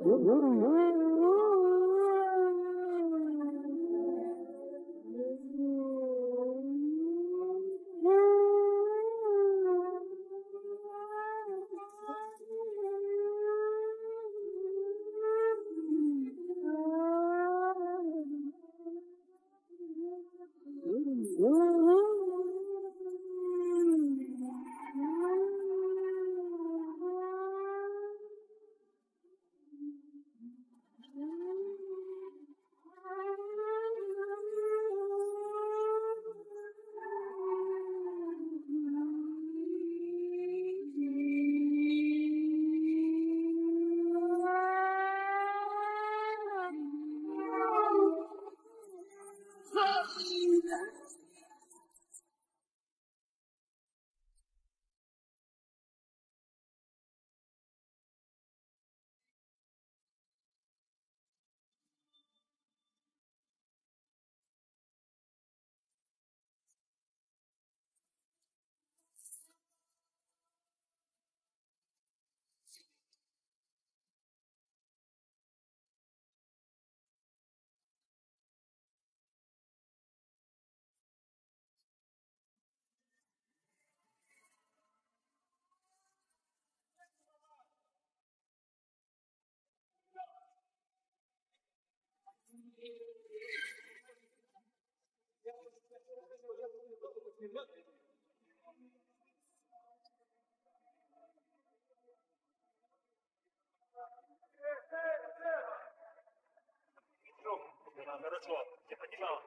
Хорошо, я понимал.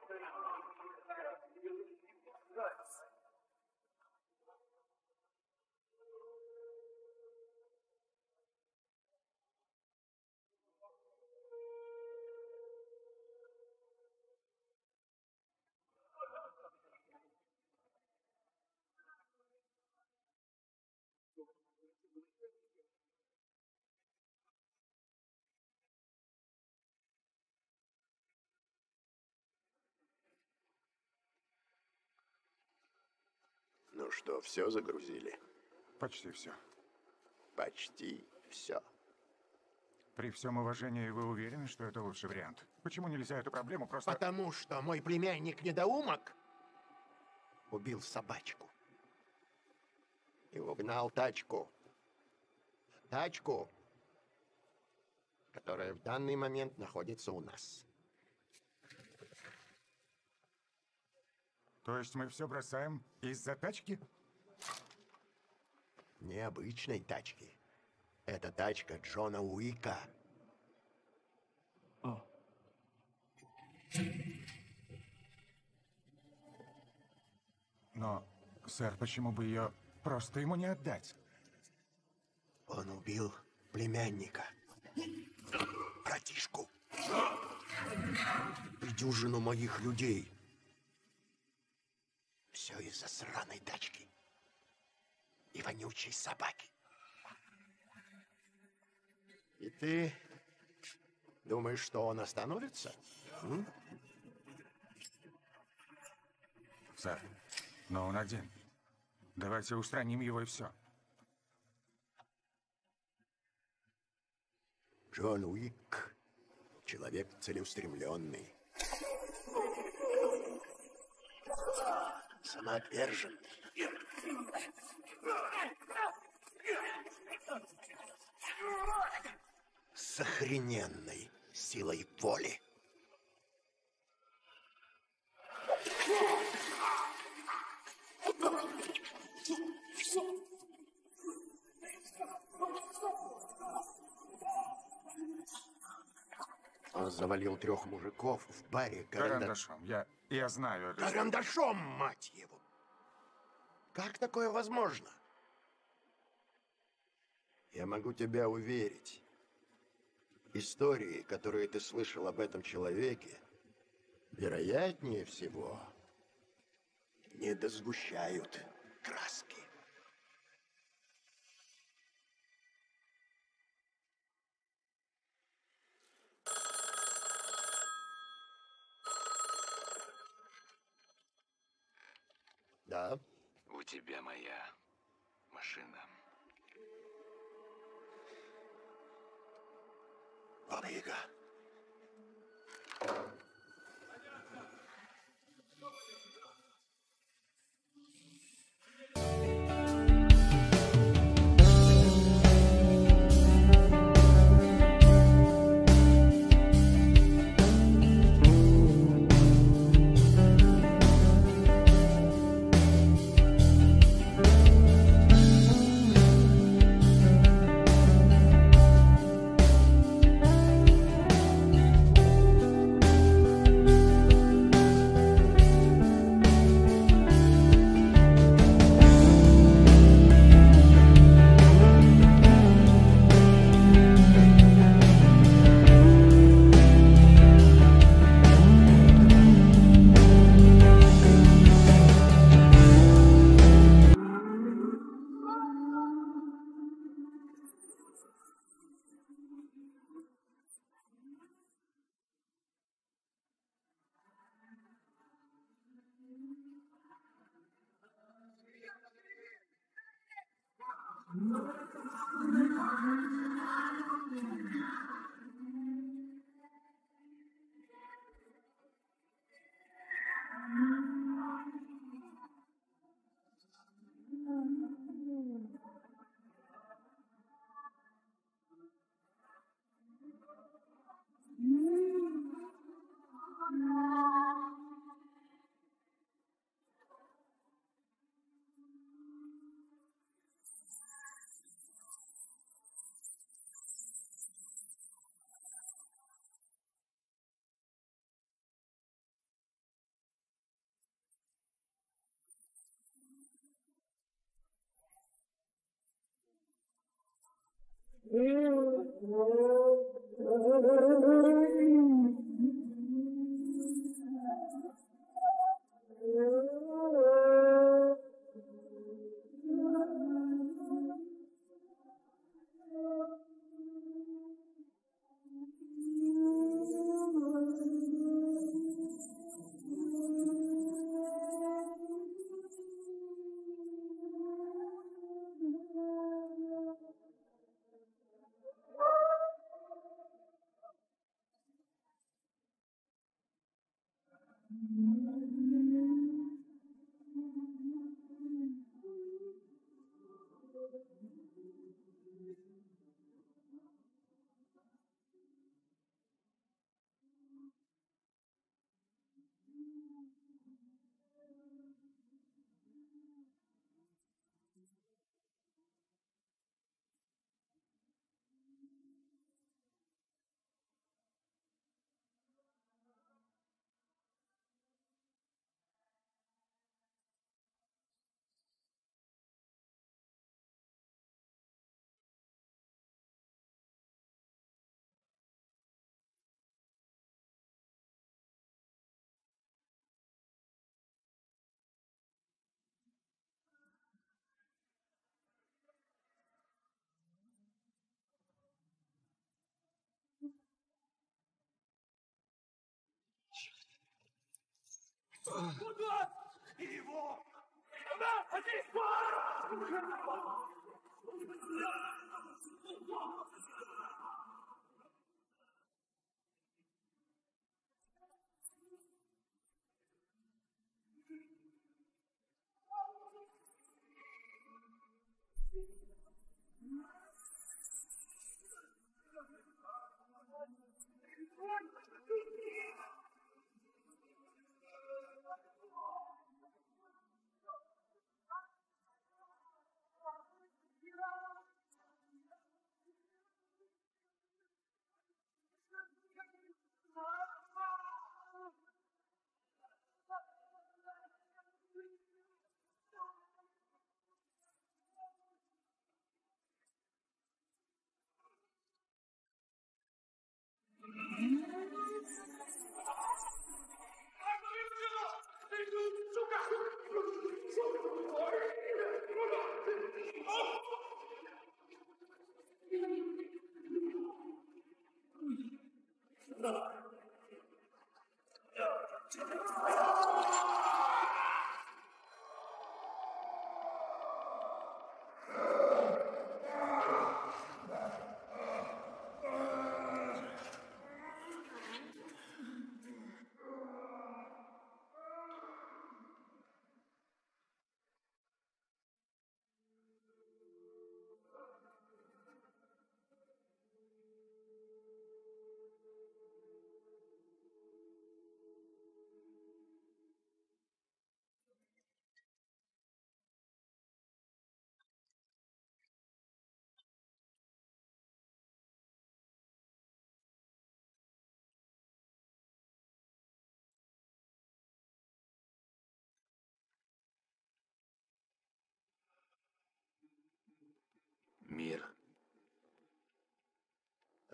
Ну что, все загрузили? Почти все. Почти все. При всем уважении, вы уверены, что это лучший вариант? Почему нельзя эту проблему просто... Потому что мой племянник-недоумок убил собачку. И угнал тачку. Тачку, которая в данный момент находится у нас. То есть мы все бросаем из-за тачки? Необычной тачки. Это тачка Джона Уика. Но, сэр, почему бы ее просто ему не отдать? Он убил племянника. Братишку. И дюжину моих людей. Все из-за сраной тачки. И вонючей собаки. И ты думаешь, что он остановится? Сэр, но он один. Давайте устраним его и все. Джон Уик. Человек целеустремленный. Самоотверженный. С охрененной силой воли. Он завалил 3 мужиков в баре Карандашом. Я знаю. Карандашом, мать его! Как такое возможно? Я могу тебя уверить. Истории, которые ты слышал об этом человеке, вероятнее всего, не досгущают краски. Да? У тебя моя машина. Баба-яга. Куда его?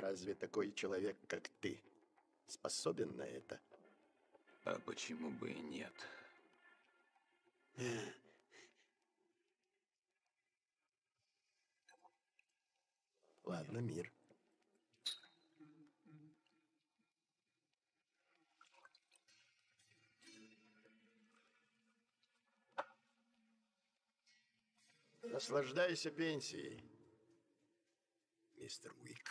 Разве такой человек, как ты, способен на это? А почему бы и нет? Ладно, мир. Наслаждайся пенсией, мистер Уик.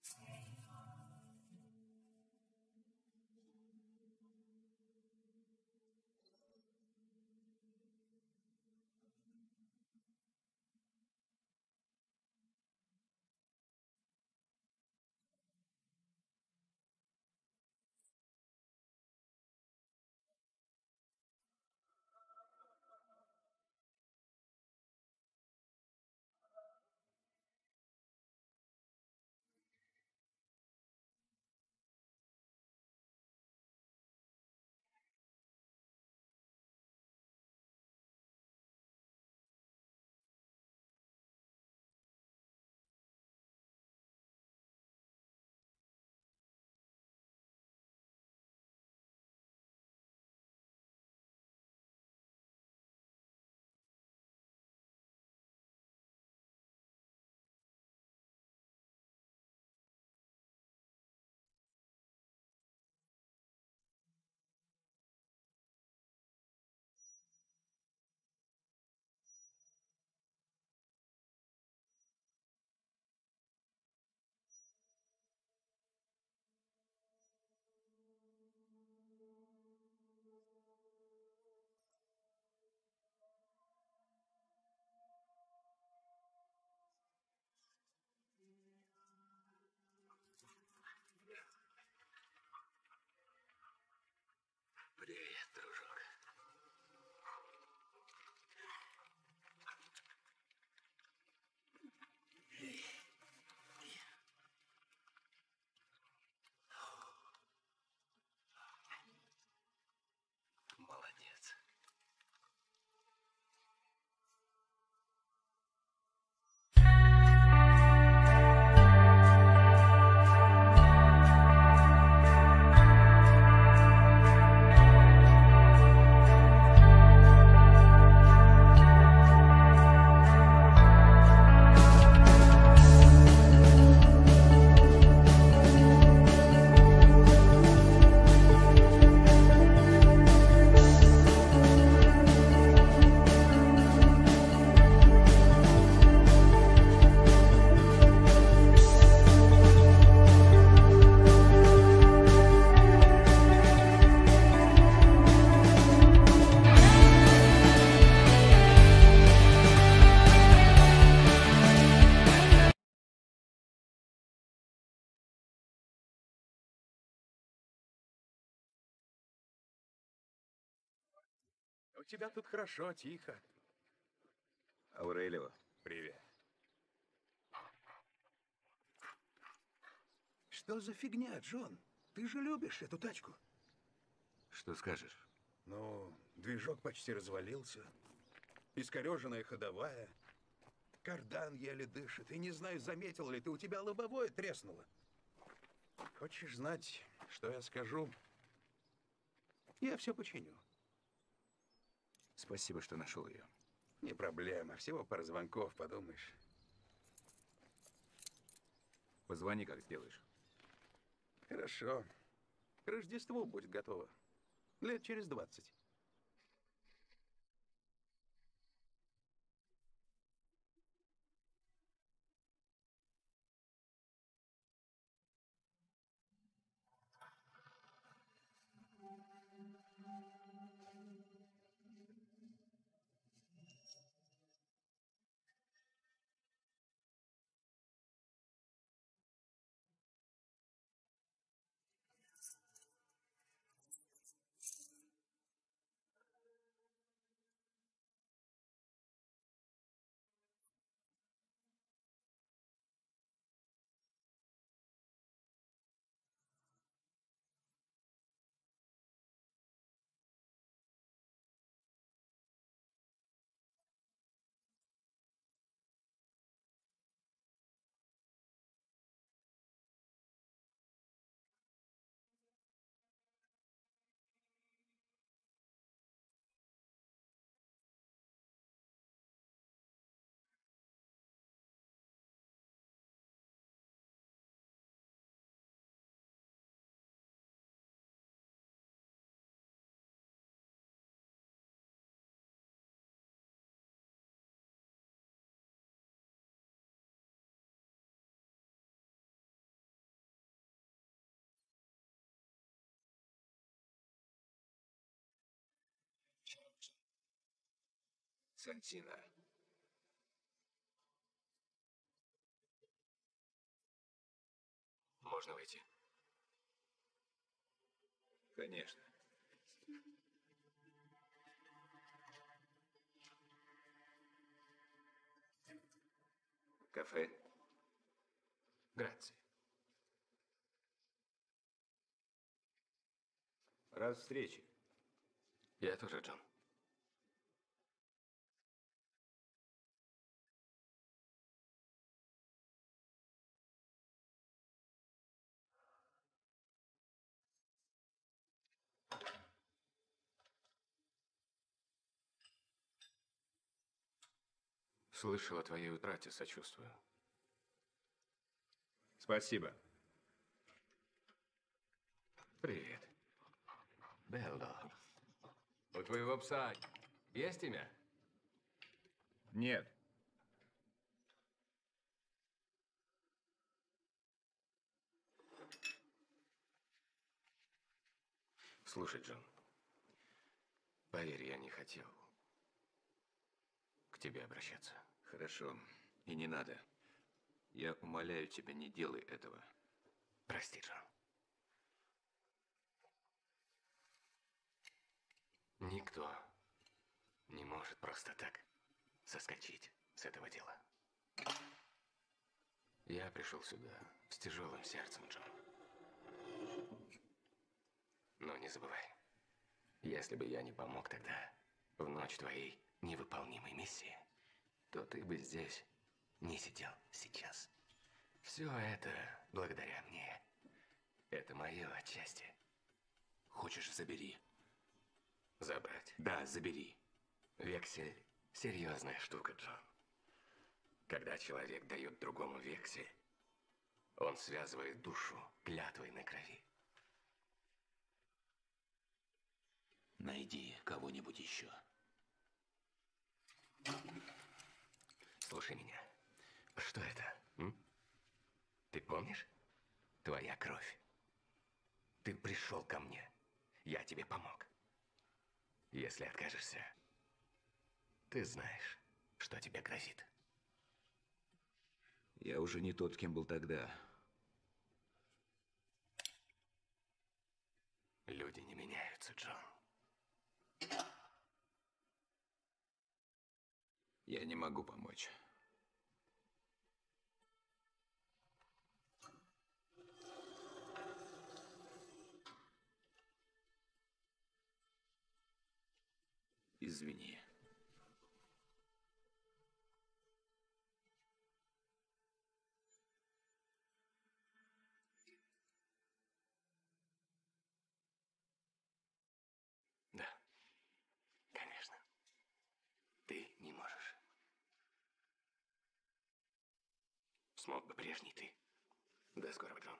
Привет, дружок. Молодец. У тебя тут хорошо, тихо. Аурелио, Привет. Что за фигня, Джон? Ты же любишь эту тачку. что скажешь? Ну, движок почти развалился. Искореженная ходовая. Кардан еле дышит. И не знаю, заметил ли ты, у тебя лобовое треснуло. Хочешь знать, что я скажу? Я все починю. Спасибо, что нашел ее. Не проблема. Всего пара звонков, подумаешь. Позвони, как сделаешь. Хорошо. К Рождеству будет готово. Лет через 20. Сантина. Можно войти? Конечно. Кафе? Грация. Рад встрече. Я тоже, Джон. Слышал о твоей утрате, сочувствую. Спасибо. Привет. Белдо. У твоего пса есть имя? Нет. Слушай, Джон, поверь, я не хотел к тебе обращаться. Хорошо, и не надо. Я умоляю тебя, не делай этого. Прости, Джон. Никто не может просто так соскочить с этого дела. Я пришел сюда с тяжелым сердцем, Джон. Но не забывай, если бы я не помог тогда, в ночь твоей невыполнимой миссии, то ты бы здесь не сидел сейчас. Все это благодаря мне. Это мое отчасти. Хочешь, забери. Забрать? Да, забери. Вексель – серьезная штука, Джон. Когда человек дает другому вексель, он связывает душу клятвой на крови. Найди кого-нибудь еще. Слушай меня. Что это? М? Ты помнишь? Твоя кровь. Ты пришел ко мне. Я тебе помог. Если откажешься, ты знаешь, что тебе грозит. Я уже не тот, кем был тогда. Люди не меняются, Джон. Я не могу помочь. Извини. Да, конечно. Ты не можешь. Смог бы прежний ты. До скорого, Джон.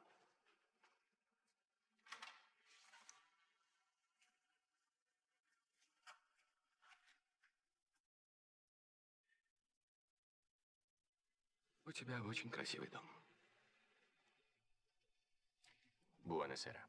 У тебя очень красивый дом. Буэносера.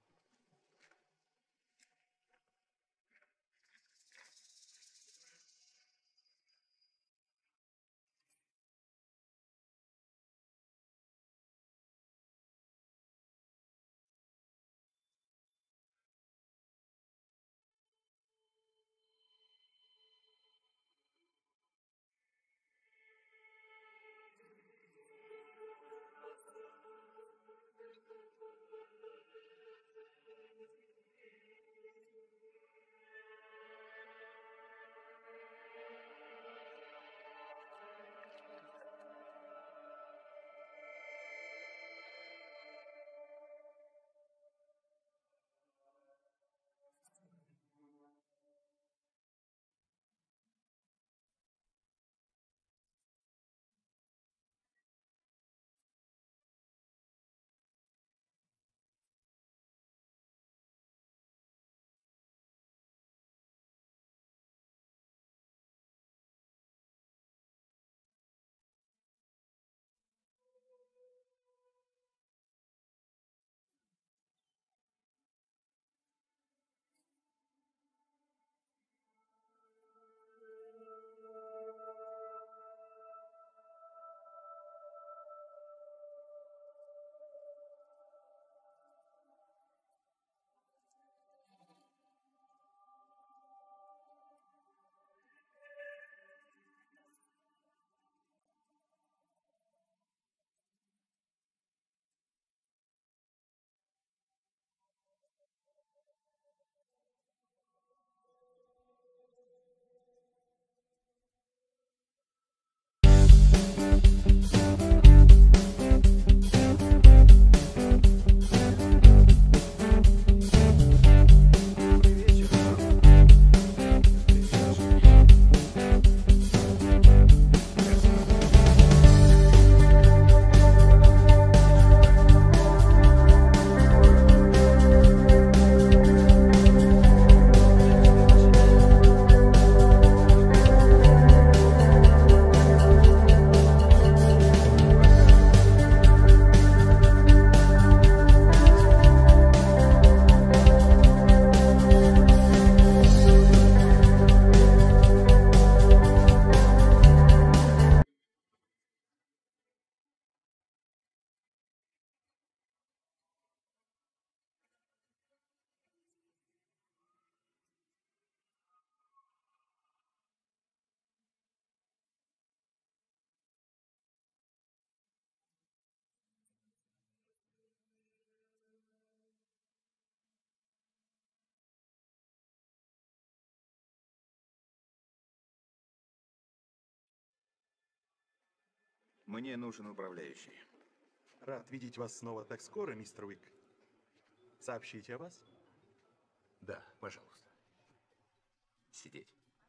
Мне нужен управляющий. Рад видеть вас снова так скоро, мистер Уик. Сообщите о вас? Да, пожалуйста. Сидеть.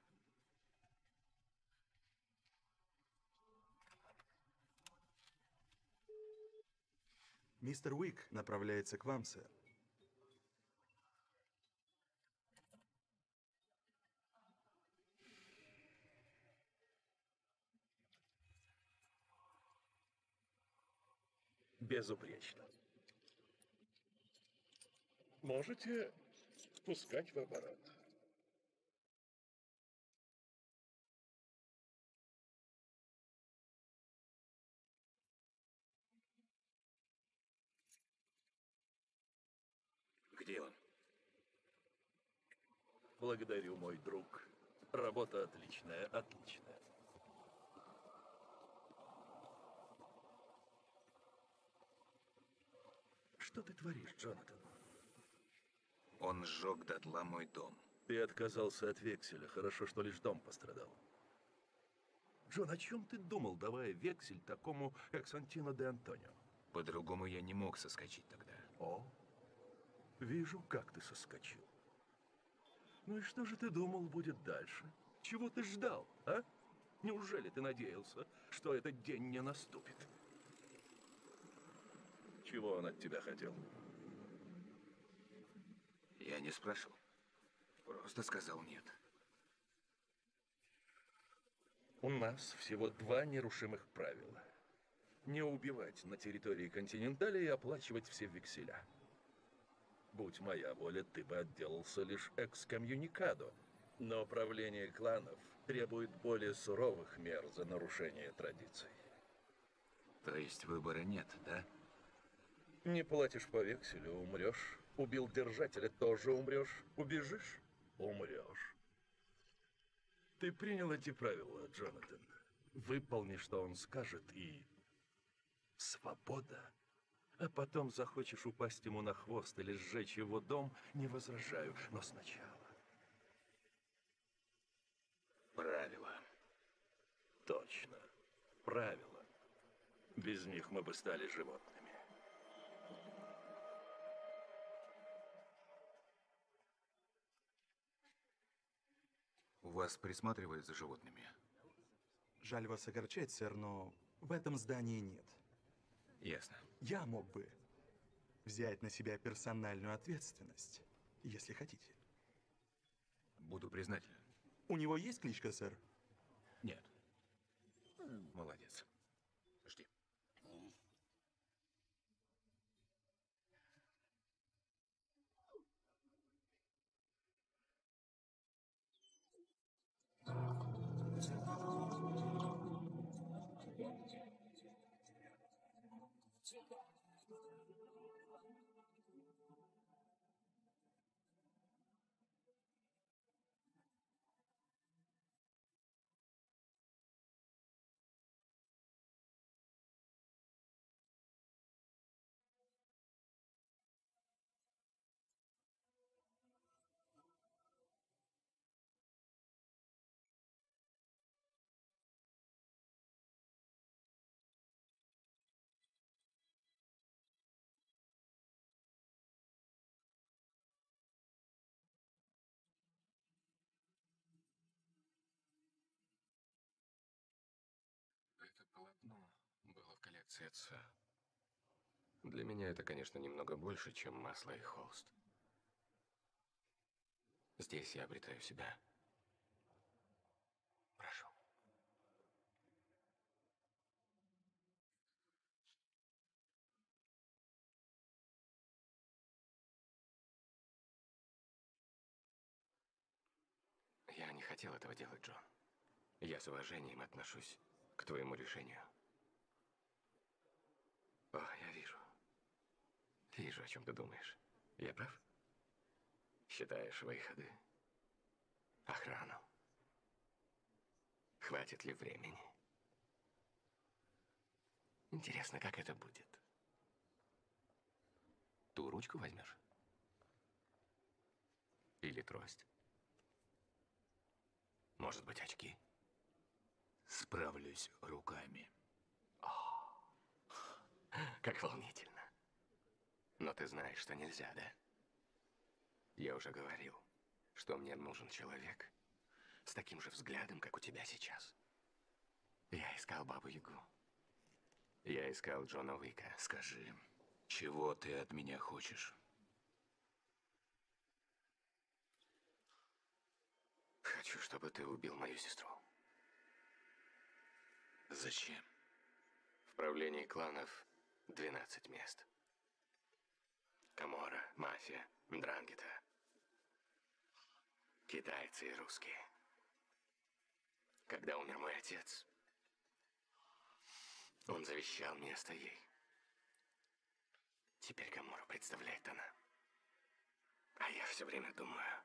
Мистер Уик направляется к вам, сэр. Безупречно. Можете спускать в аппарат. Где он? Благодарю, мой друг. Работа отличная, отличная. Что ты творишь, Джонатан? Он сжег дотла мой дом. Ты отказался от векселя. Хорошо, что лишь дом пострадал. Джон, о чем ты думал, давая вексель такому, как Сантино де Антонио? По-другому я не мог соскочить тогда. О, вижу, как ты соскочил. Ну и что же ты думал будет дальше? Чего ты ждал, а? Неужели ты надеялся, что этот день не наступит? Чего он от тебя хотел? Я не спрашивал. Просто сказал нет. У нас всего 2 нерушимых правила. Не убивать на территории континентали и оплачивать все векселя. Будь моя воля, ты бы отделался лишь экскоммуникадо. Но правление кланов требует более суровых мер за нарушение традиций. То есть выбора нет, да? Не платишь по векселю — умрешь. Убил держателя — тоже умрешь. Убежишь — умрешь. Ты принял эти правила, Джонатан. Выполни, что он скажет, и... свобода. А потом захочешь упасть ему на хвост или сжечь его дом, не возражаю, но сначала. Правила. Точно. Правила. Без них мы бы стали животными. У вас присматривают за животными? Жаль вас огорчать, сэр, но в этом здании нет. Ясно. Я мог бы взять на себя персональную ответственность, если хотите. Буду признателен. У него есть кличка, сэр? Нет. Молодец. Жди. Это полотно было в коллекции отца. Для меня это, конечно, немного больше, чем масло и холст. Здесь я обретаю себя. Прошу. Я не хотел этого делать, Джон. Я с уважением отношусь к твоему решению. О, я вижу. Вижу, о чем ты думаешь. Я прав? Считаешь выходы? Охрану? Хватит ли времени? Интересно, как это будет? Ту ручку возьмешь? Или трость? Может быть, очки? Справлюсь руками. О, Как волнительно. Но ты знаешь, что нельзя, да? Я уже говорил, что мне нужен человек с таким же взглядом, как у тебя сейчас. Я искал Бабу-Ягу. Я искал Джона Уика. Скажи, чего ты от меня хочешь? Хочу, чтобы ты убил мою сестру. Зачем? В правлении кланов 12 мест. Каморра, мафия, Дрангета, китайцы и русские. Когда умер мой отец, он завещал место ей. Теперь Каморру представляет она. А я все время думаю,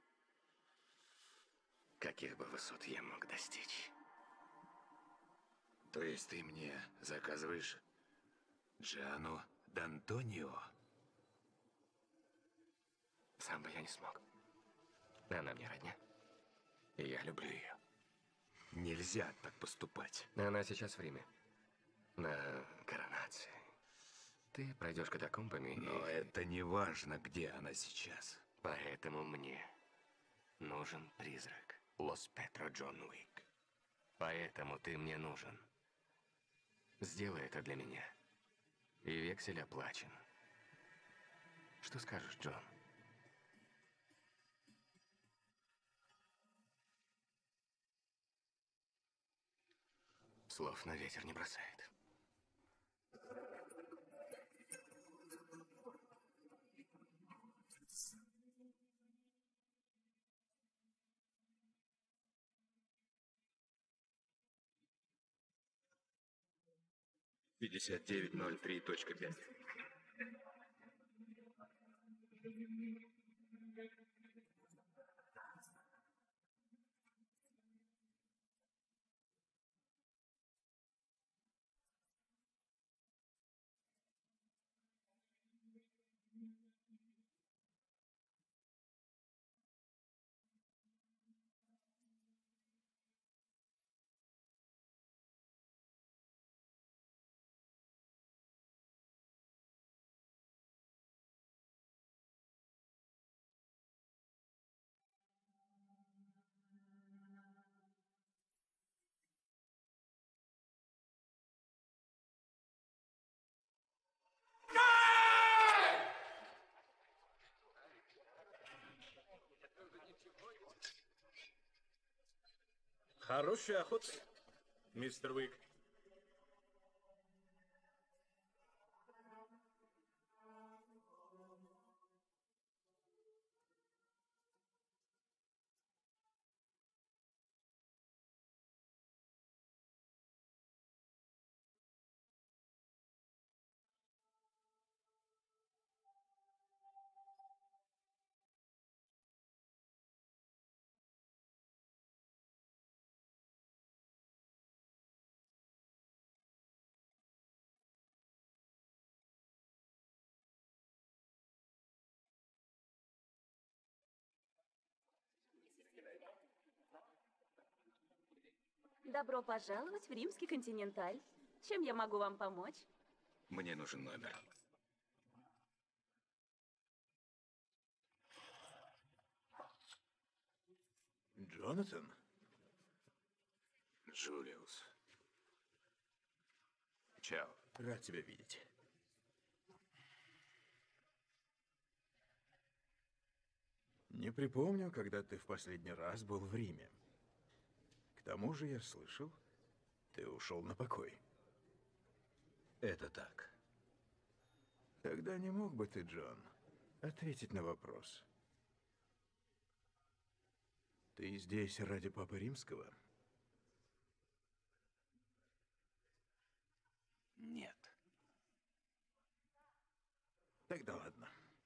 каких бы высот я мог достичь. То есть ты мне заказываешь Джиану Д'Антонио? Сам бы я не смог. Она мне родня. И я люблю ее. Нельзя так поступать. Она сейчас в Риме. На коронации. Ты пройдешь катакомбами Но и... это не важно, где она сейчас. Поэтому мне нужен призрак. Лос Петро Джон Уик. Поэтому ты мне нужен. Сделай это для меня. И вексель оплачен. Что скажешь, Джон? Слов на ветер не бросает. — 5903.5. Хорошей охоты, мистер Уик. Добро пожаловать в Римский континенталь. Чем я могу вам помочь? Мне нужен номер. Джонатан? Джулиус. Чао. Рад тебя видеть. Не припомню, когда ты в последний раз был в Риме. К тому же я слышал, ты ушел на покой. Это так. Тогда не мог бы ты, Джон, ответить на вопрос? Ты здесь ради Папы Римского? Нет. Тогда ладно.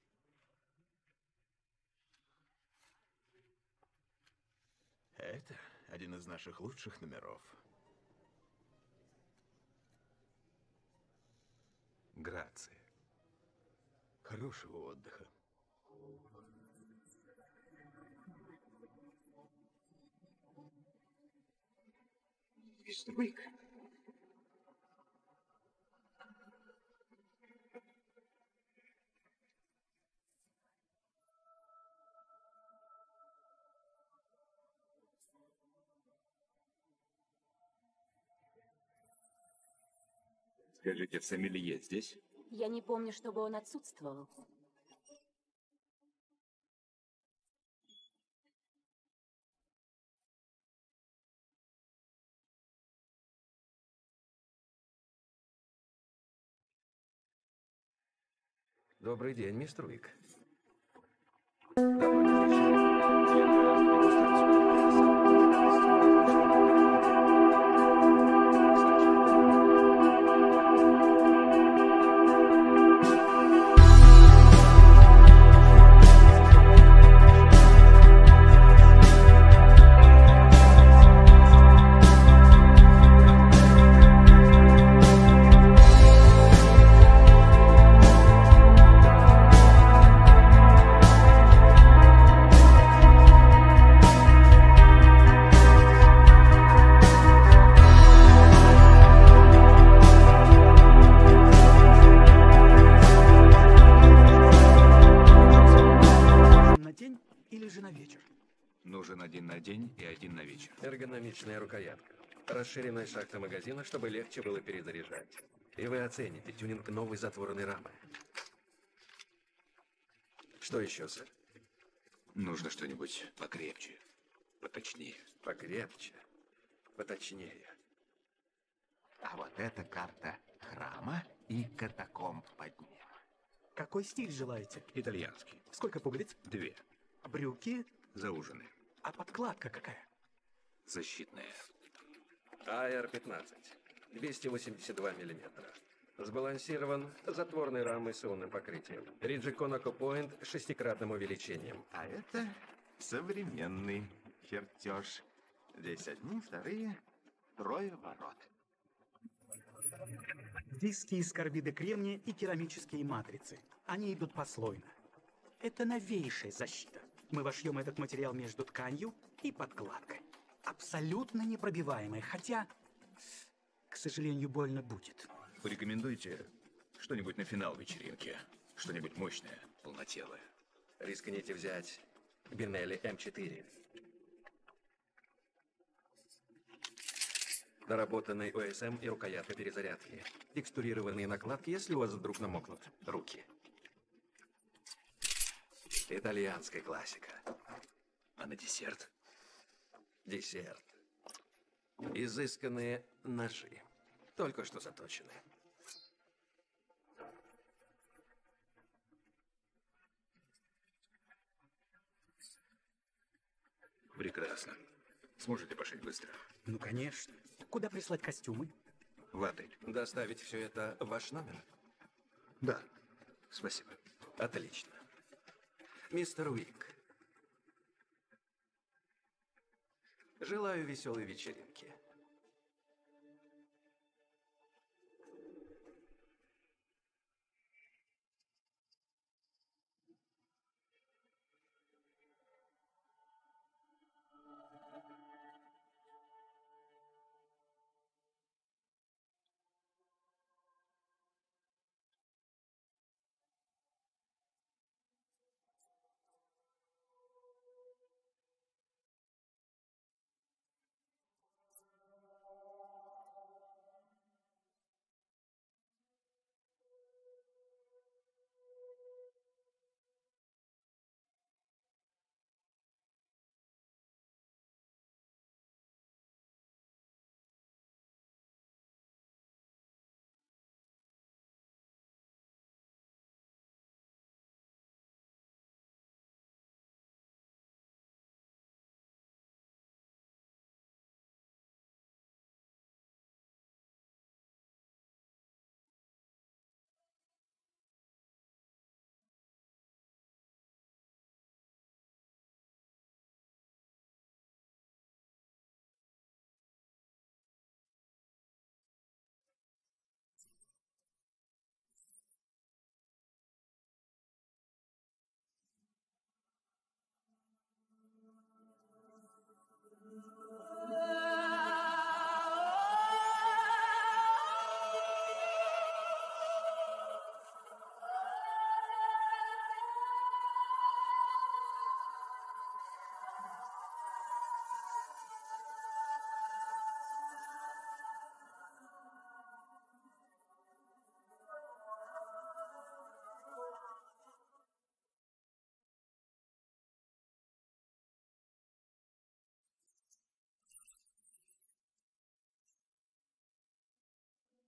Это один из наших лучших номеров. Грация. Хорошего отдыха. Мистер Уик. Скажите, сомелье здесь? Я не помню, чтобы он отсутствовал. Добрый день, мистер Уик. Давно не встречались. На день или же на вечер? Нужен один на день и один на вечер. Эргономичная рукоятка. Расширенная шахта магазина, чтобы легче было перезаряжать. И вы оцените тюнинг новой затворной рамы. Что еще, сэр? Нужно что-нибудь покрепче, поточнее. Покрепче, поточнее. А вот эта карта храма и катакомб под ним. Какой стиль желаете? Итальянский. Сколько пуговиц? 2. Брюки? Зауженные. А подкладка какая? Защитная. АР-15. 282 миллиметра. Сбалансирован затворной рамой с ионным покрытием. Риджи Конако Пойнт с шестикратным увеличением. А это современный чертеж. Здесь одни, вторые, трое ворот. Диски из карбида кремния и керамические матрицы. Они идут послойно. Это новейшая защита. Мы вошьем этот материал между тканью и подкладкой. Абсолютно непробиваемая, хотя, к сожалению, больно будет. Порекомендуйте что-нибудь на финал вечеринки. Что-нибудь мощное, полнотелое. Рискните взять Бинелли М4. Доработанный ОСМ и рукоятка перезарядки. Текстурированные накладки, если у вас вдруг намокнут руки. Итальянская классика. А на десерт? Десерт. Изысканные ножи. Только что заточены. Прекрасно. Сможете пошить быстро? Ну, конечно. Куда прислать костюмы? В отель. Доставить все это в ваш номер? Да. Спасибо. Отлично. Мистер Уик. Желаю веселой вечеринки.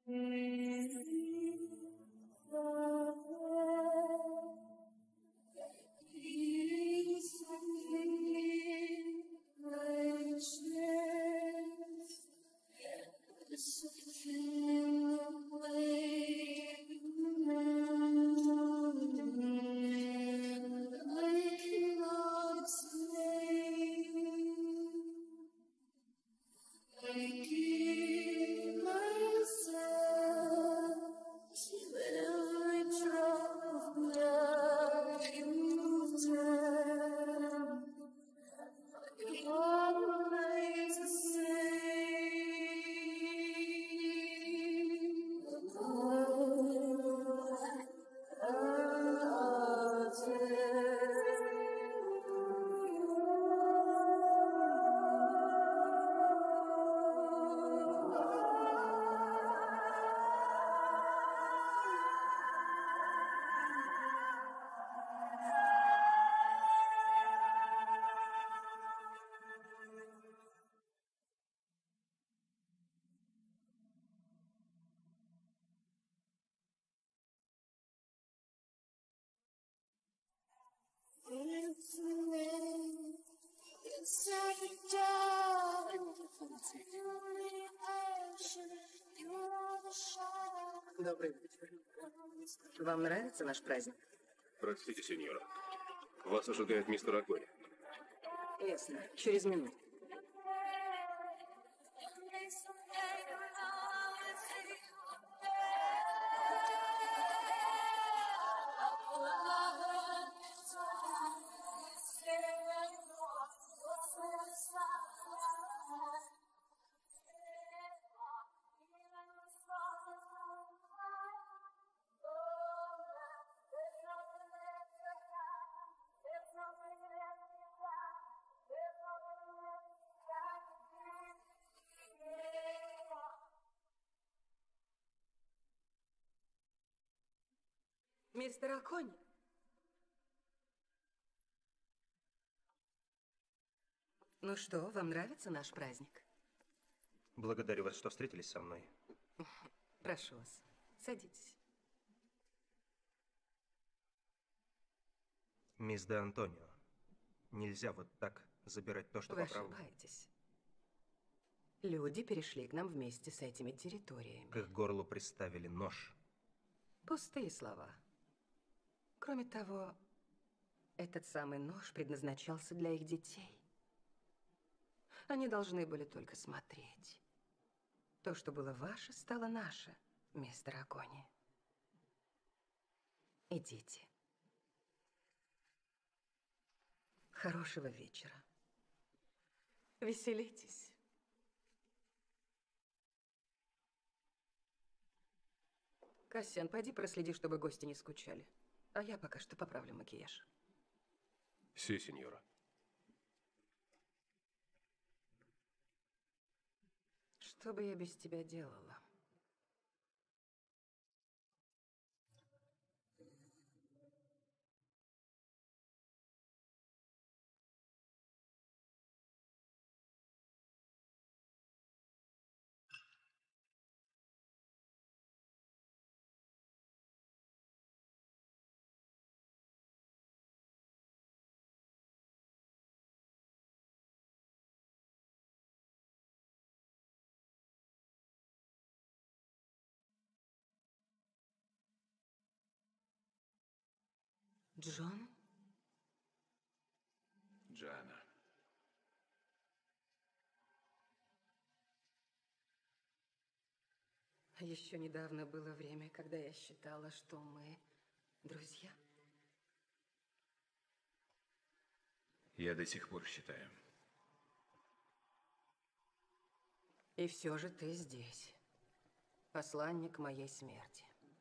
Добрый вечер. Вам нравится наш праздник? Простите, сеньора. Вас ожидает мистер Огонь. Ясно. Через минуту. Мистер Оконь. Ну что, вам нравится наш праздник? Благодарю вас, что встретились со мной. Прошу вас, садитесь. Мисс де Антонио, нельзя вот так забирать то, что Вы по праву. ошибаетесь. Люди перешли к нам вместе с этими территориями. К их горлу приставили нож. Пустые слова. Кроме того, этот самый нож предназначался для их детей. Они должны были только смотреть. То, что было ваше, стало наше, мистер Окони. Идите. Хорошего вечера. Веселитесь. Кассиан, пойди проследи, чтобы гости не скучали. А я пока что поправлю макияж. Си, сеньора. Что бы я без тебя делала? Джон? Джана. Еще недавно было время, когда я считала, что мы друзья. Я до сих пор считаю. И все же ты здесь. Посланник моей смерти.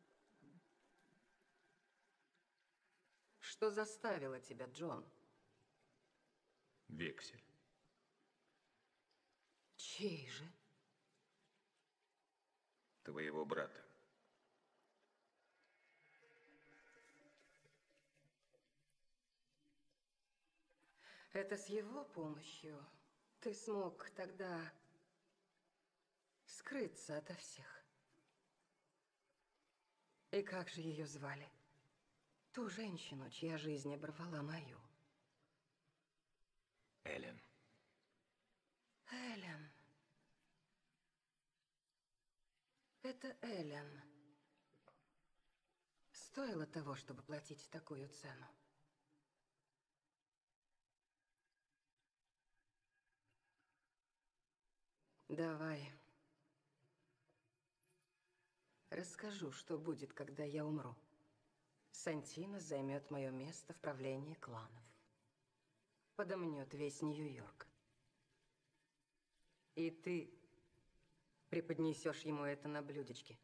Что заставило тебя, Джон? Вексель. Чей же? Твоего брата. Это с его помощью ты смог тогда скрыться ото всех. И как же ее звали? Ту женщину, чья жизнь оборвала мою. Эллен. Эллен. Это Эллен. Стоило того, чтобы платить такую цену. Давай. Расскажу, что будет, когда я умру. Сантина займет мое место в правлении кланов. Подомнет весь Нью-Йорк. И ты преподнесешь ему это на блюдечке.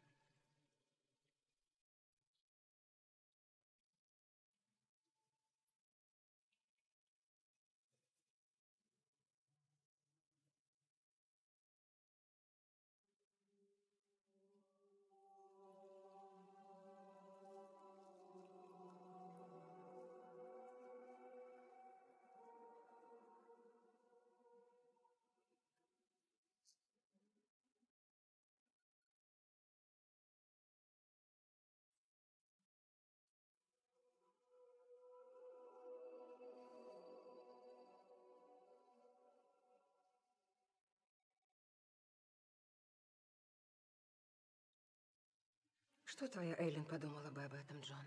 Что твоя Эллен подумала бы об этом, Джон?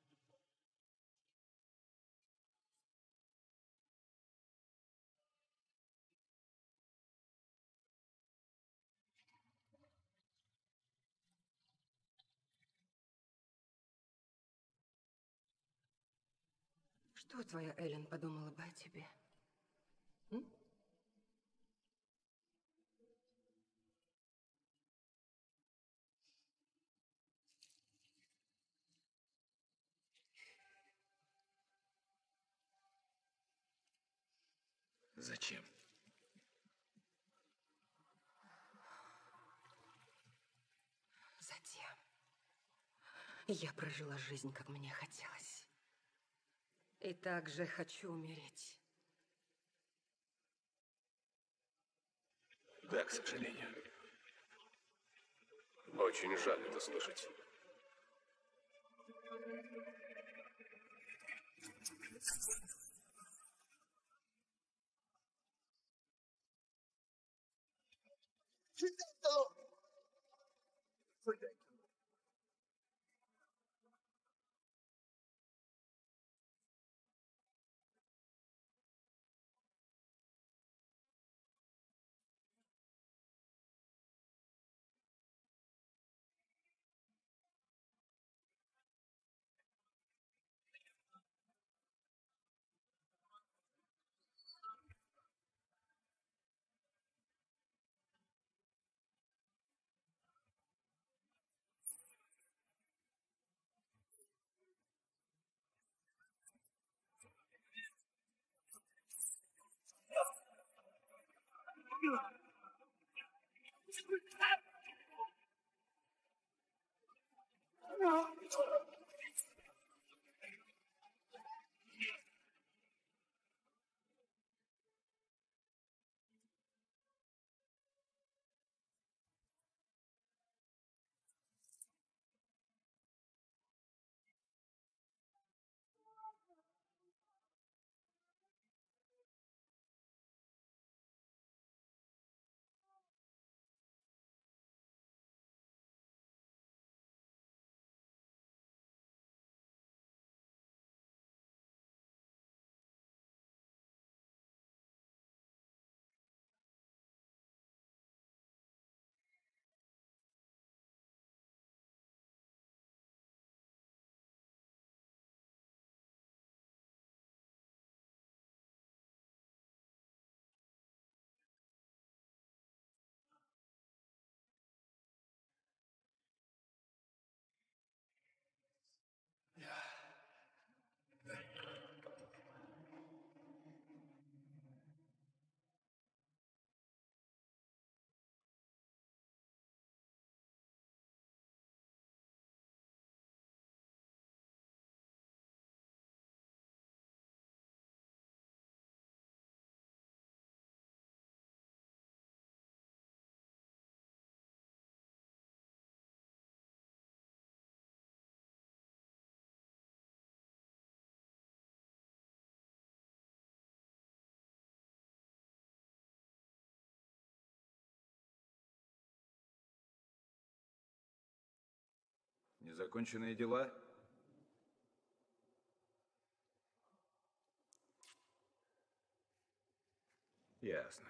Что твоя Эллен подумала бы о тебе? М? Зачем? Затем я прожила жизнь, как мне хотелось. И также хочу умереть. Да, к сожалению. Очень жаль это слышать. Законченные дела? Ясно.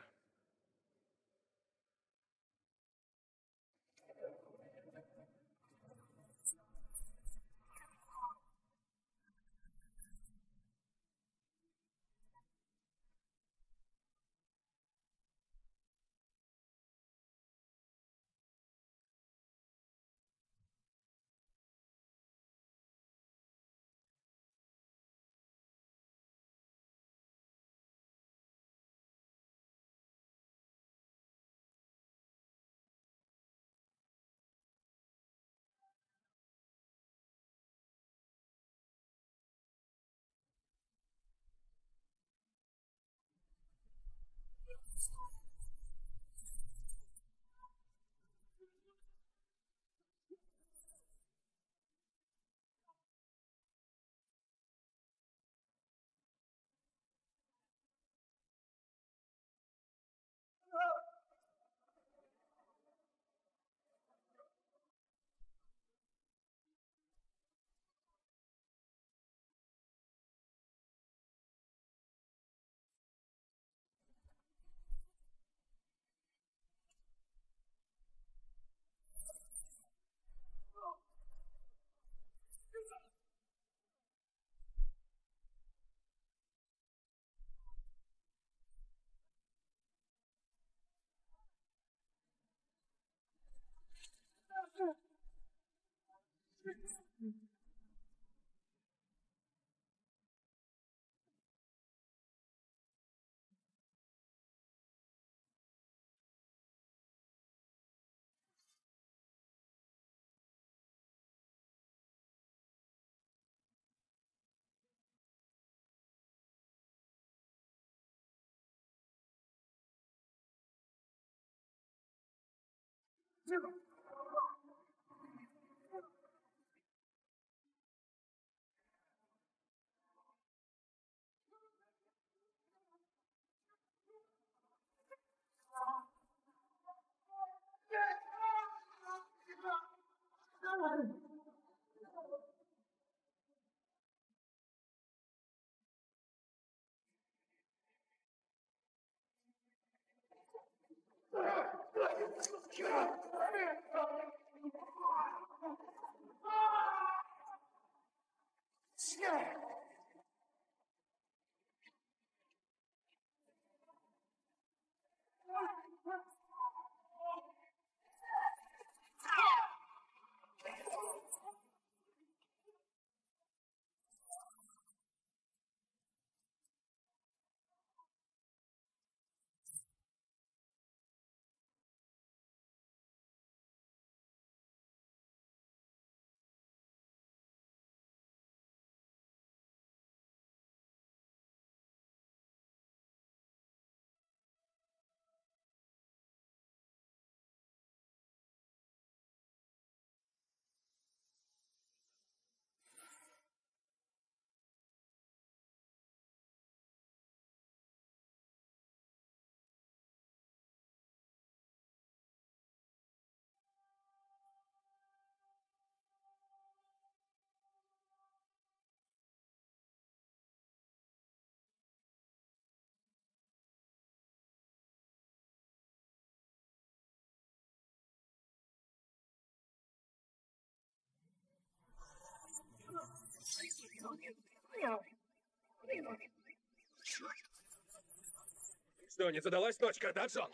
Что, не задалась точка, да, Джон?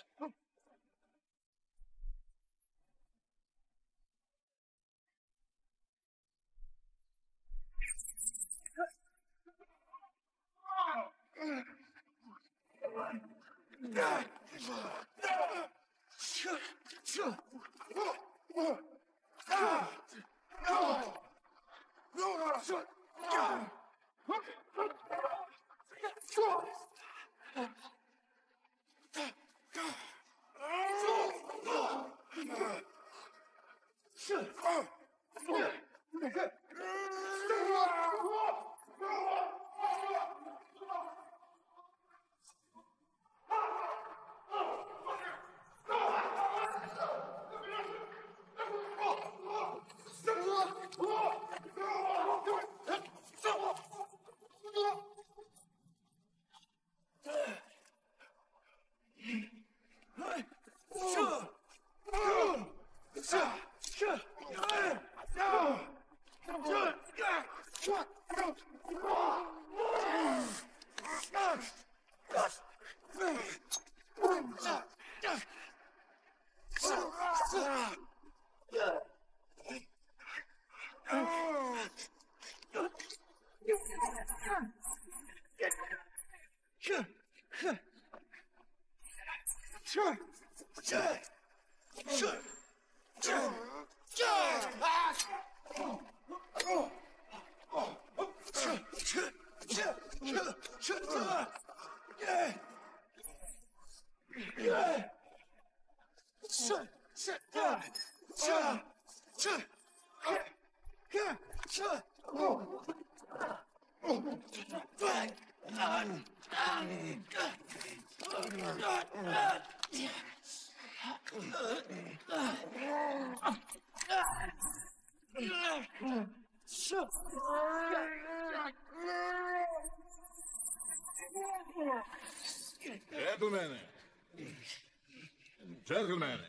Джентльмены! Джентльмены!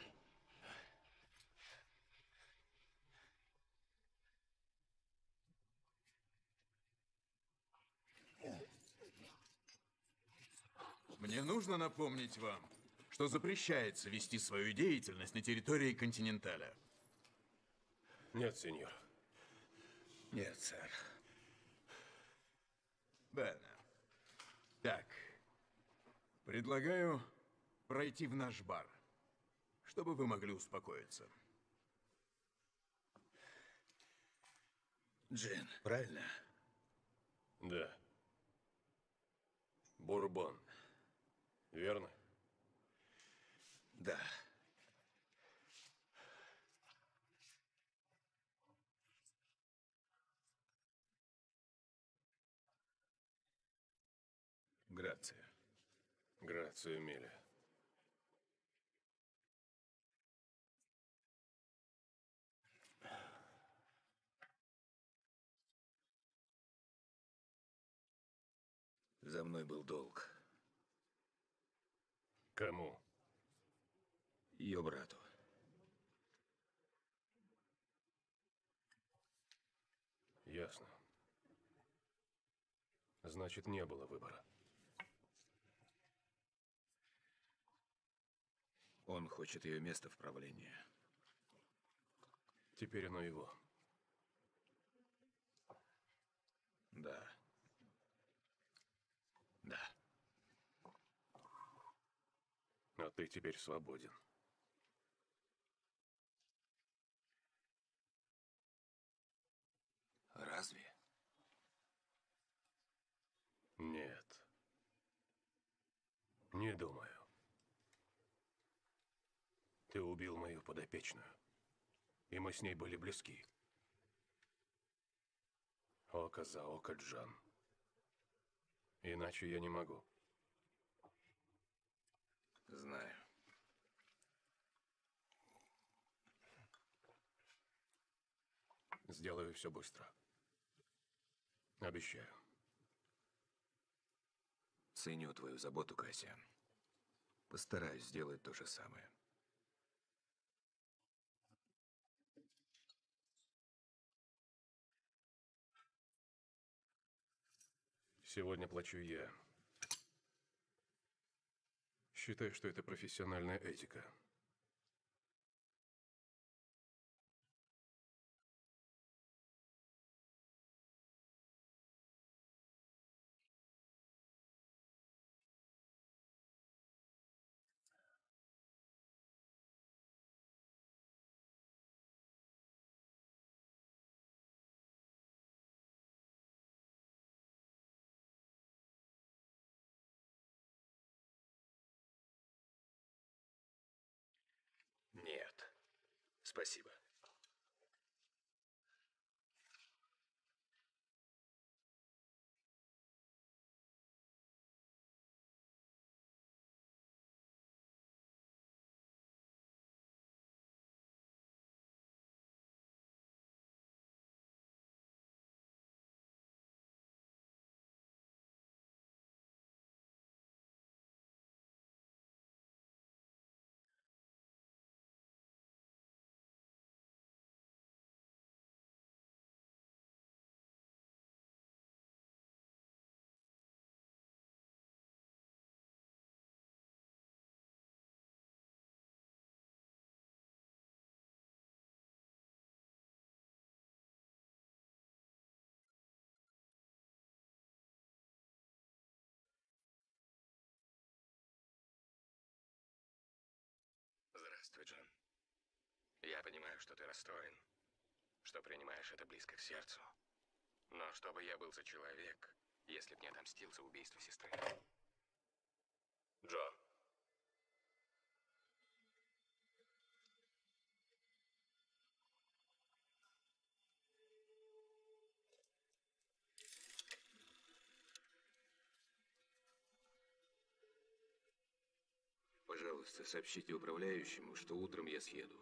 Мне нужно напомнить вам, что запрещается вести свою деятельность на территории континенталя. Нет, сеньор. Нет, сэр. Бена. Так. Предлагаю пройти в наш бар, чтобы вы могли успокоиться. Джин, правильно? Да. Бурбон. Верно? Да. Грация. Грация, Миля. За мной был долг. Кому? Ее брату. Ясно. Значит, не было выбора. Он хочет ее место в правлении. Теперь оно его. Да. Да. А ты теперь свободен. Разве? Нет. Не думаю. Ты убил мою подопечную. И мы с ней были близки. Око за око, Джан. Иначе я не могу. Знаю. Сделаю все быстро. Обещаю. Ценю твою заботу, Кассиан. Постараюсь сделать то же самое. Сегодня плачу я. Считай, что это профессиональная этика. Нет. Спасибо. Здравствуй, Джон. Я понимаю, что ты расстроен, что принимаешь это близко к сердцу. Но что бы я был за человек, если б не отомстил за убийство сестры? Джон. Пожалуйста, сообщите управляющему, что утром я съеду.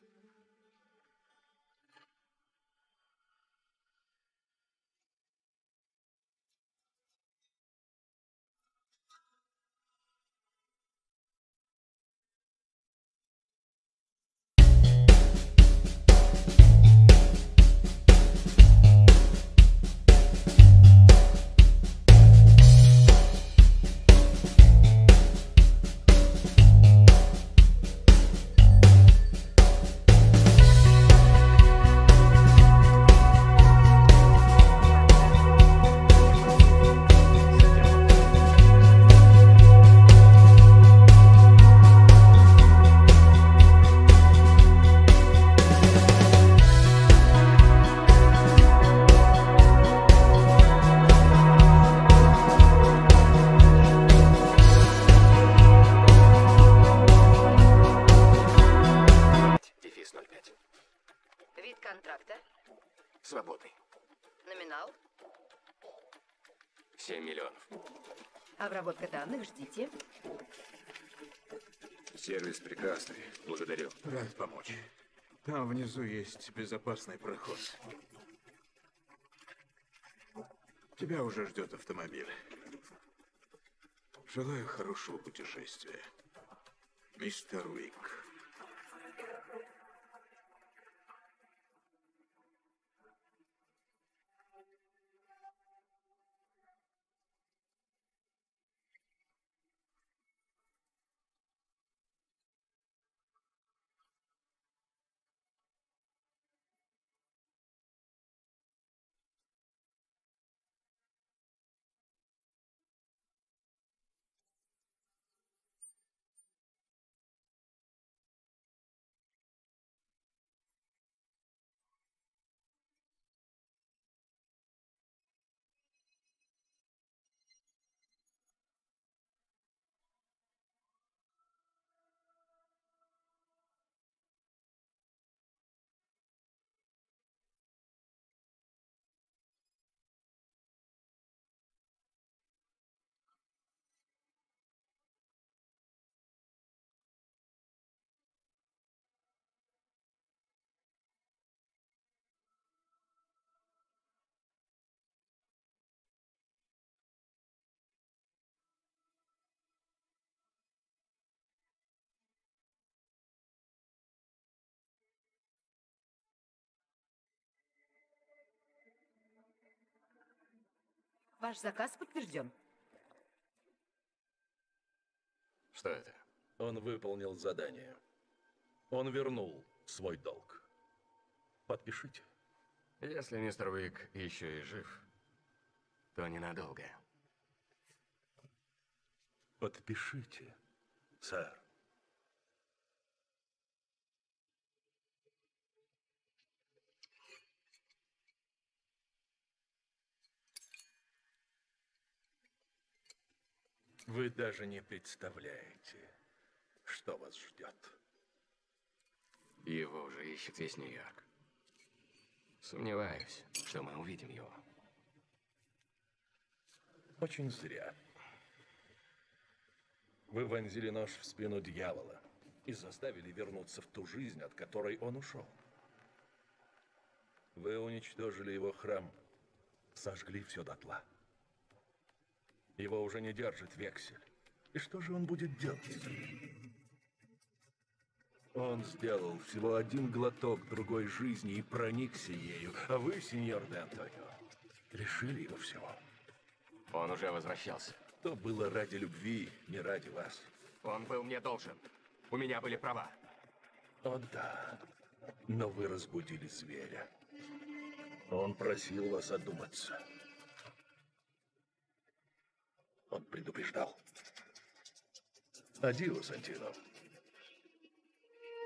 Вид контракта? Свободный. Номинал? 7 миллионов. Обработка данных, ждите. Сервис прекрасный. Благодарю. Рад помочь. Там внизу есть безопасный проход. Тебя уже ждет автомобиль. Желаю хорошего путешествия, мистер Уик. Ваш заказ подтвержден. Что это? Он выполнил задание. Он вернул свой долг. Подпишите. Если мистер Уик еще и жив, то ненадолго. Подпишите, сэр. Вы даже не представляете, что вас ждет. Его уже ищет весь Нью-Йорк. Сомневаюсь, что мы увидим его. Очень зря. Вы вонзили нож в спину дьявола и заставили вернуться в ту жизнь, от которой он ушел. Вы уничтожили его храм, сожгли все дотла. Его уже не держит вексель. И что же он будет делать? Он сделал всего один глоток другой жизни и проникся ею, а вы, сеньор де Антонио, лишили его всего. Он уже возвращался. То было ради любви, не ради вас. Он был мне должен. У меня были права. О да, но вы разбудили зверя. Он просил вас одуматься. Он предупреждал. Адио, Сантино.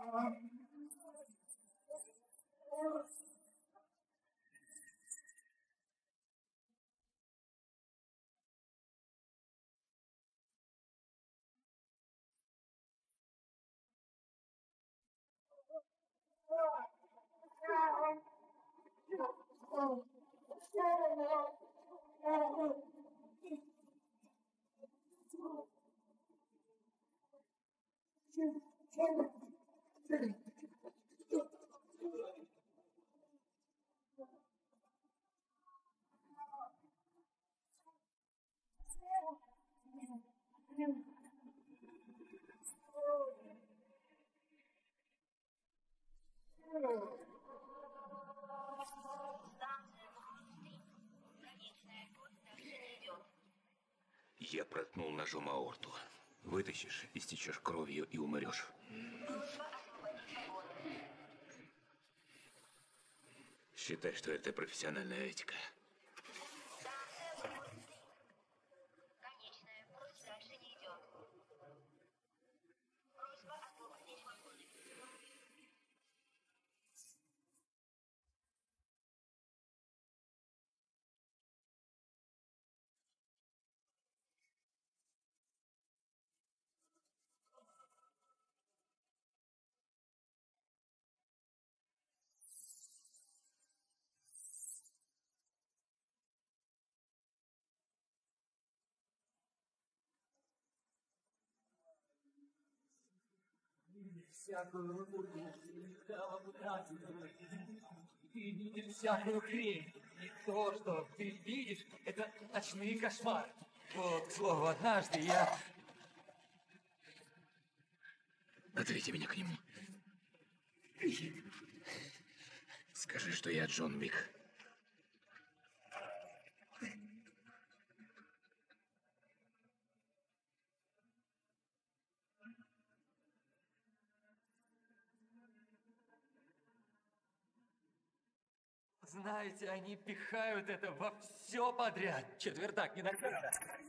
Я проткнул ножом аорту. Вытащишь, истечешь кровью и умрешь. Считай, что это профессиональная этика. Всякую хрень. И то, что ты видишь, это ночные кошмары. Вот, к слову, однажды я... Отведи меня к нему. Скажи, что я Джон Уик. Знаете, они пихают это во все подряд. Четвертак не накрыто.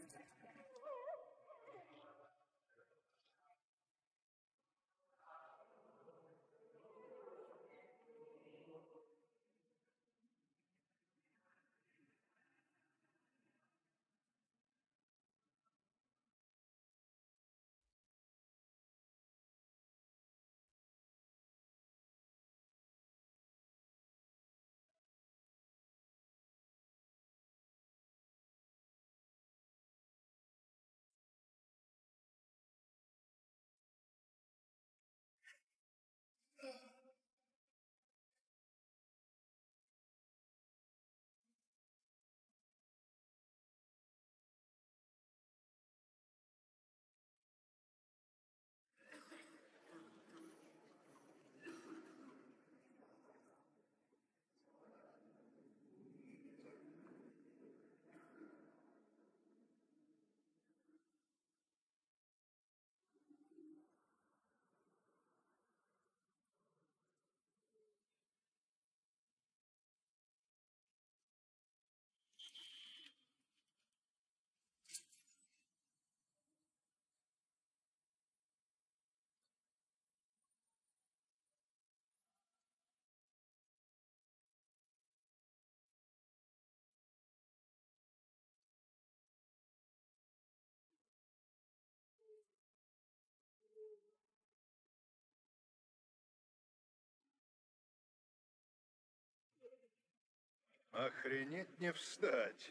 Охренеть не встать.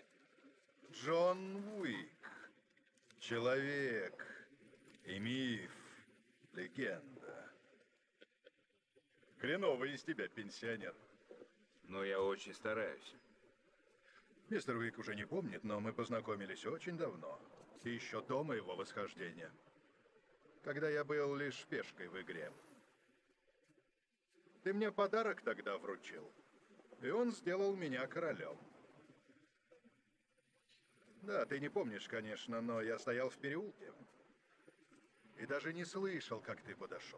Джон Уик. Человек и миф. Легенда. Хреновый из тебя пенсионер. Но я очень стараюсь. Мистер Уик уже не помнит, но мы познакомились очень давно. И еще до моего восхождения. Когда я был лишь пешкой в игре. Ты мне подарок тогда вручил. И он сделал меня королем. Да, ты не помнишь, конечно, но я стоял в переулке. И даже не слышал, как ты подошел.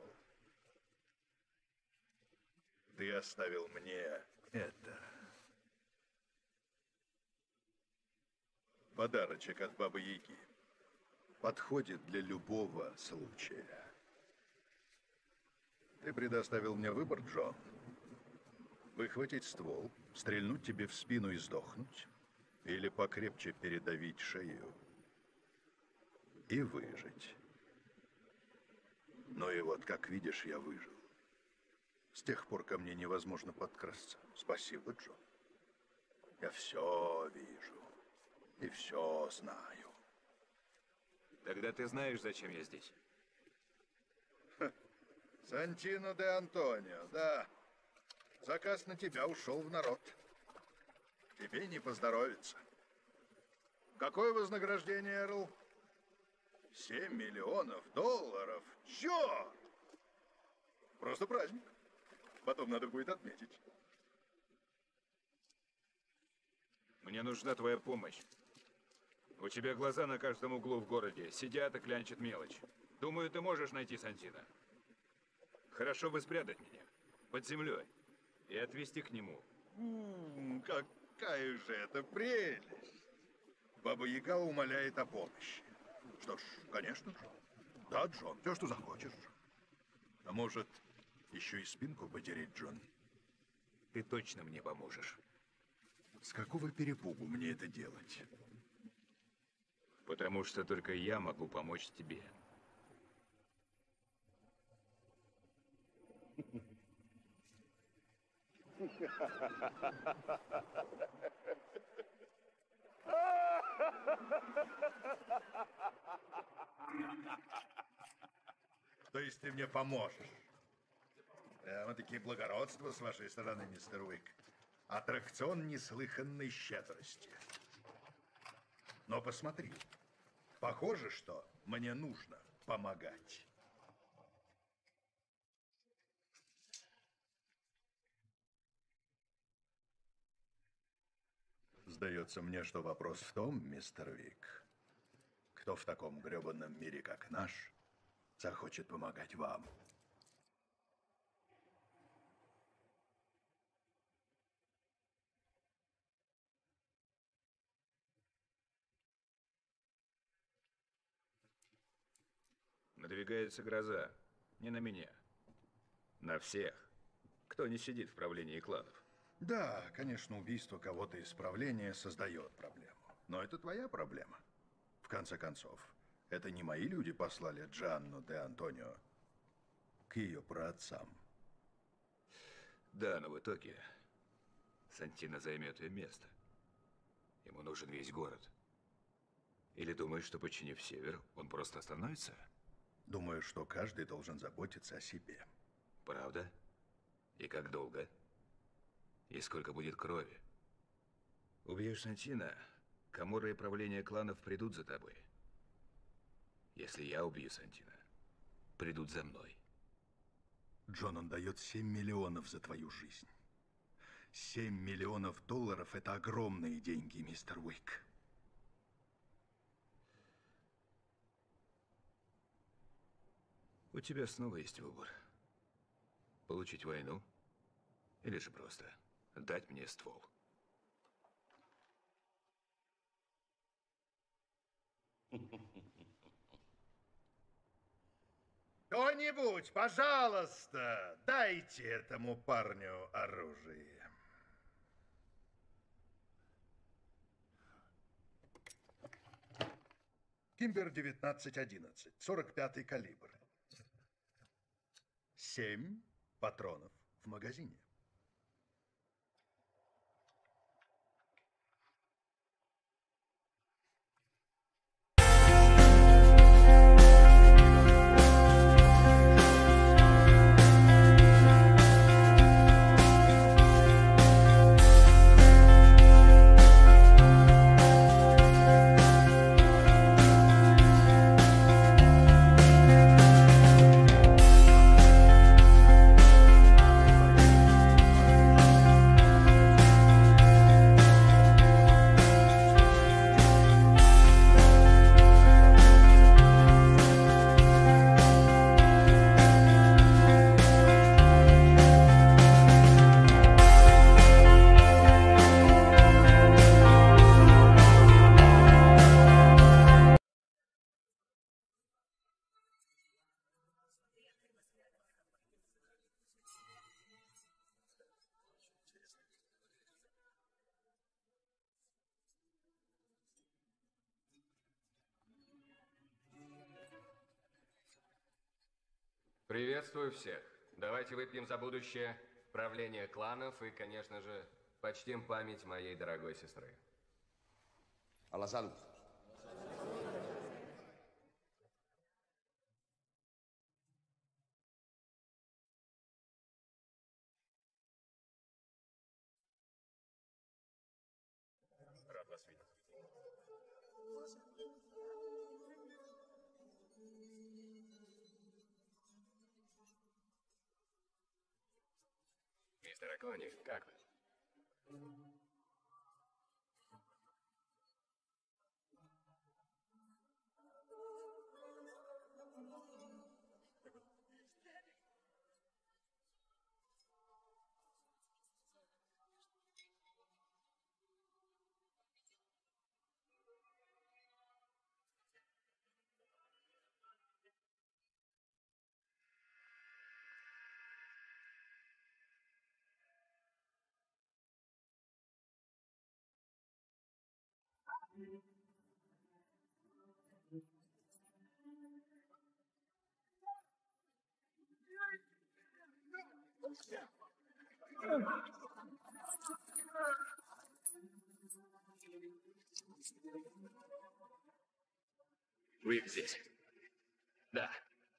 Ты оставил мне это. Подарочек от Бабы Яги. Подходит для любого случая. Ты предоставил мне выбор, Джон. Выхватить ствол, стрельнуть тебе в спину и сдохнуть, или покрепче передавить шею и выжить. Ну и вот, как видишь, я выжил. С тех пор ко мне невозможно подкрасться. Спасибо, Джон. Я все вижу и все знаю. Тогда ты знаешь, зачем я здесь? Сантино де Антонио, да. Заказ на тебя ушел в народ. Тебе не поздоровится. Какое вознаграждение, Эрл? 7 миллионов долларов. Черт! Просто праздник. Потом надо будет отметить. Мне нужна твоя помощь. У тебя глаза на каждом углу в городе. Сидят и клянчат мелочь. Думаю, ты можешь найти Сантино. Хорошо бы спрятать меня под землей и отвезти к нему. Какая же это прелесть! Баба-Яга умоляет о помощи. Что ж, конечно, Джон. Да, Джон, все, что захочешь. А может, еще и спинку потереть, Джон? Ты точно мне поможешь. С какого перепугу мне это делать? Потому что только я могу помочь тебе. То есть ты мне поможешь? Прямо-таки благородство с вашей стороны, мистер Уик. Аттракцион неслыханной щедрости. Но посмотри, похоже, что мне нужно помогать. Сдается мне, что вопрос в том, мистер Уик, кто в таком грёбаном мире, как наш, захочет помогать вам. Надвигается гроза. Не на меня. На всех, кто не сидит в правлении кланов. Да, конечно, убийство кого-то из правления создает проблему. Но это твоя проблема. В конце концов, это не мои люди послали Джанну де Антонио к ее праотцам. Да, но в итоге Сантино займет ее место. Ему нужен весь город. Или думаешь, что, подчинив Север, он просто остановится? Думаю, что каждый должен заботиться о себе. Правда? И как долго? И сколько будет крови? Убьешь Сантино, Каморра и правление кланов придут за тобой. Если я убью Сантино, придут за мной. Джон, он дает 7 миллионов за твою жизнь. 7 миллионов долларов – это огромные деньги, мистер Уик. У тебя снова есть выбор. Получить войну или же просто дать мне ствол. Кто-нибудь, пожалуйста, дайте этому парню оружие. Кимбер 1911, 45-й калибр. 7 патронов в магазине. Приветствую всех. Давайте выпьем за будущее, правление кланов и, конечно же, почтим память моей дорогой сестры. Alla salud. Рад вас видеть. Мистер Акони, как вы? Вы здесь? Да.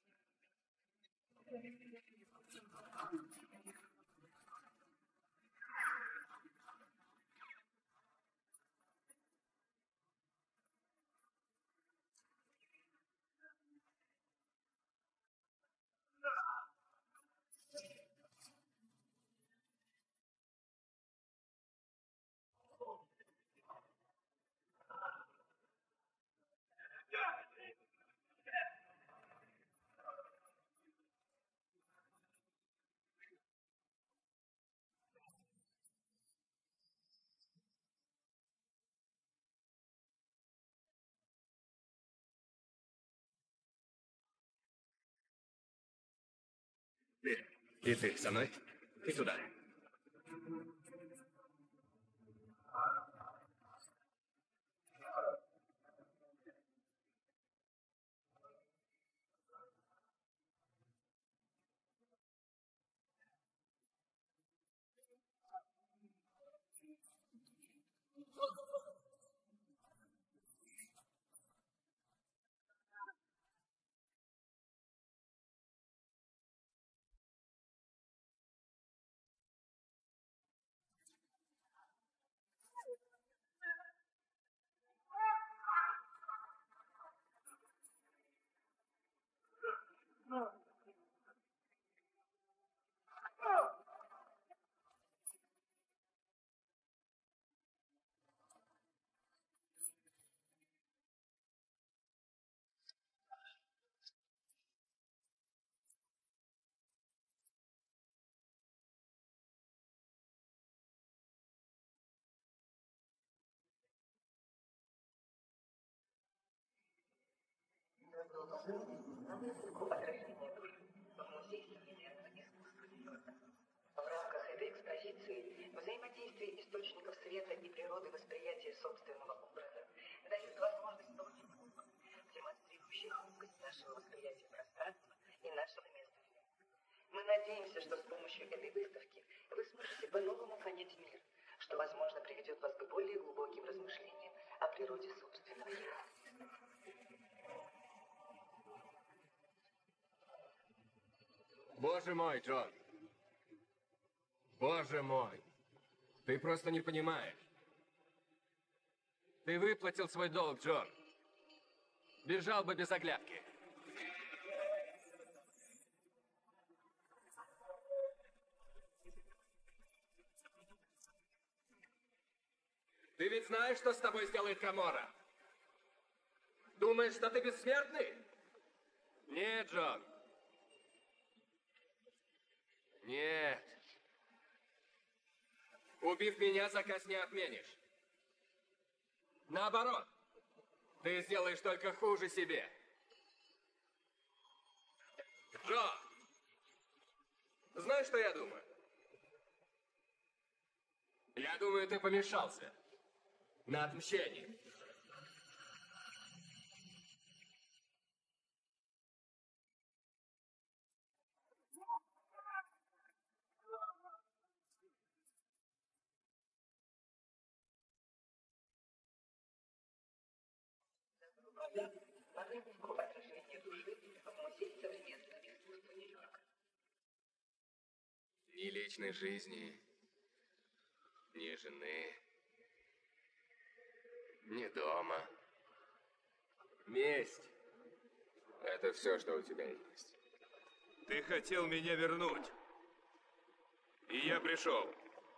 И ты со мной? И туда. В рамках этой экспозиции взаимодействие источников света и природы восприятия собственного образа дает возможность получить опыт, демонстрирующий хрупкость нашего восприятия пространства и нашего места в нем. Мы надеемся, что с помощью этой выставки вы сможете по-новому понять мир, что, возможно, приведет вас к более глубоким размышлениям о природе собственного «я». Боже мой, Джон. Боже мой. Ты просто не понимаешь. Ты выплатил свой долг, Джон. Бежал бы без оглядки. Ты ведь знаешь, что с тобой сделает Камора? Думаешь, что ты бессмертный? Нет, Джон. Нет. Убив меня, заказ не отменишь. Наоборот, ты сделаешь только хуже себе. Джо, знаешь, что я думаю? Я думаю, ты помешался на отмщении. Ни личной жизни, ни жены, ни дома. Месть. Это все, что у тебя есть. Ты хотел меня вернуть. И я пришел.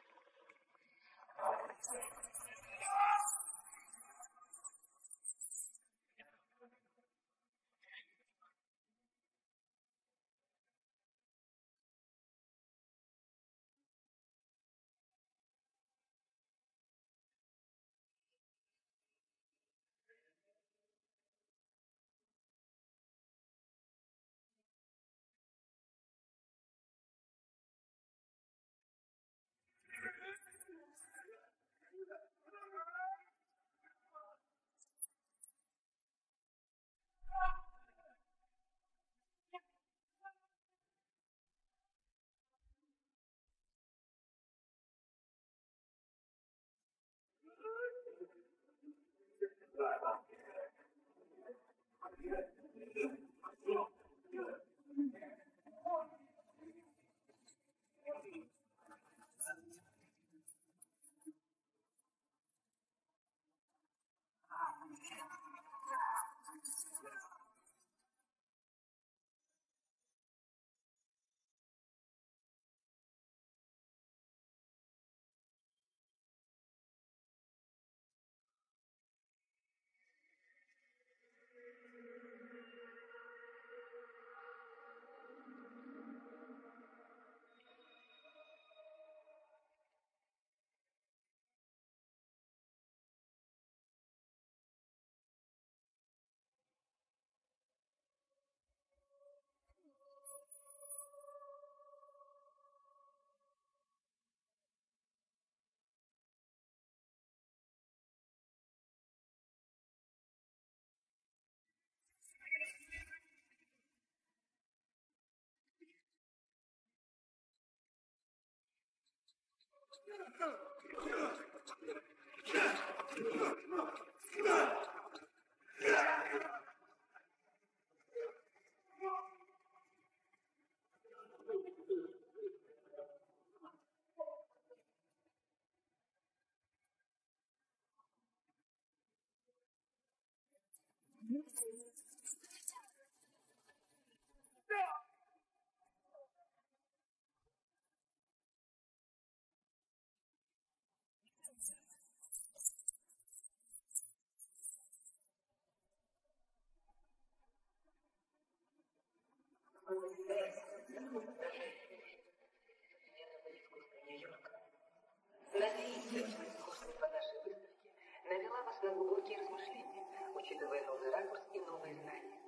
Надеюсь, искусство нашей выставки навела вас на глубокие размышления, учитывая новый ракурс и новые знания.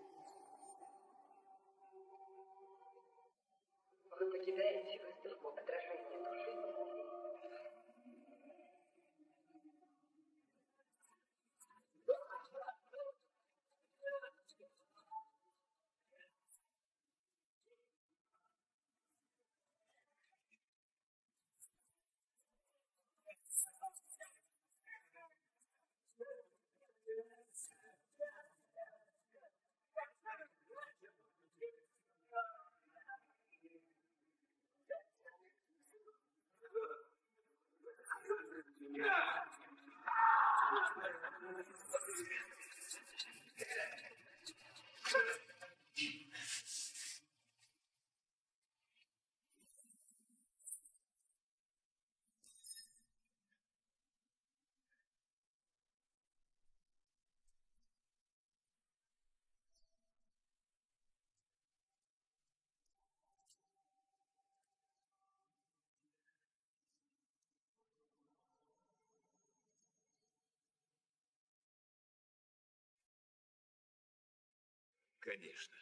Вы покидаете выставку отражения души. Конечно.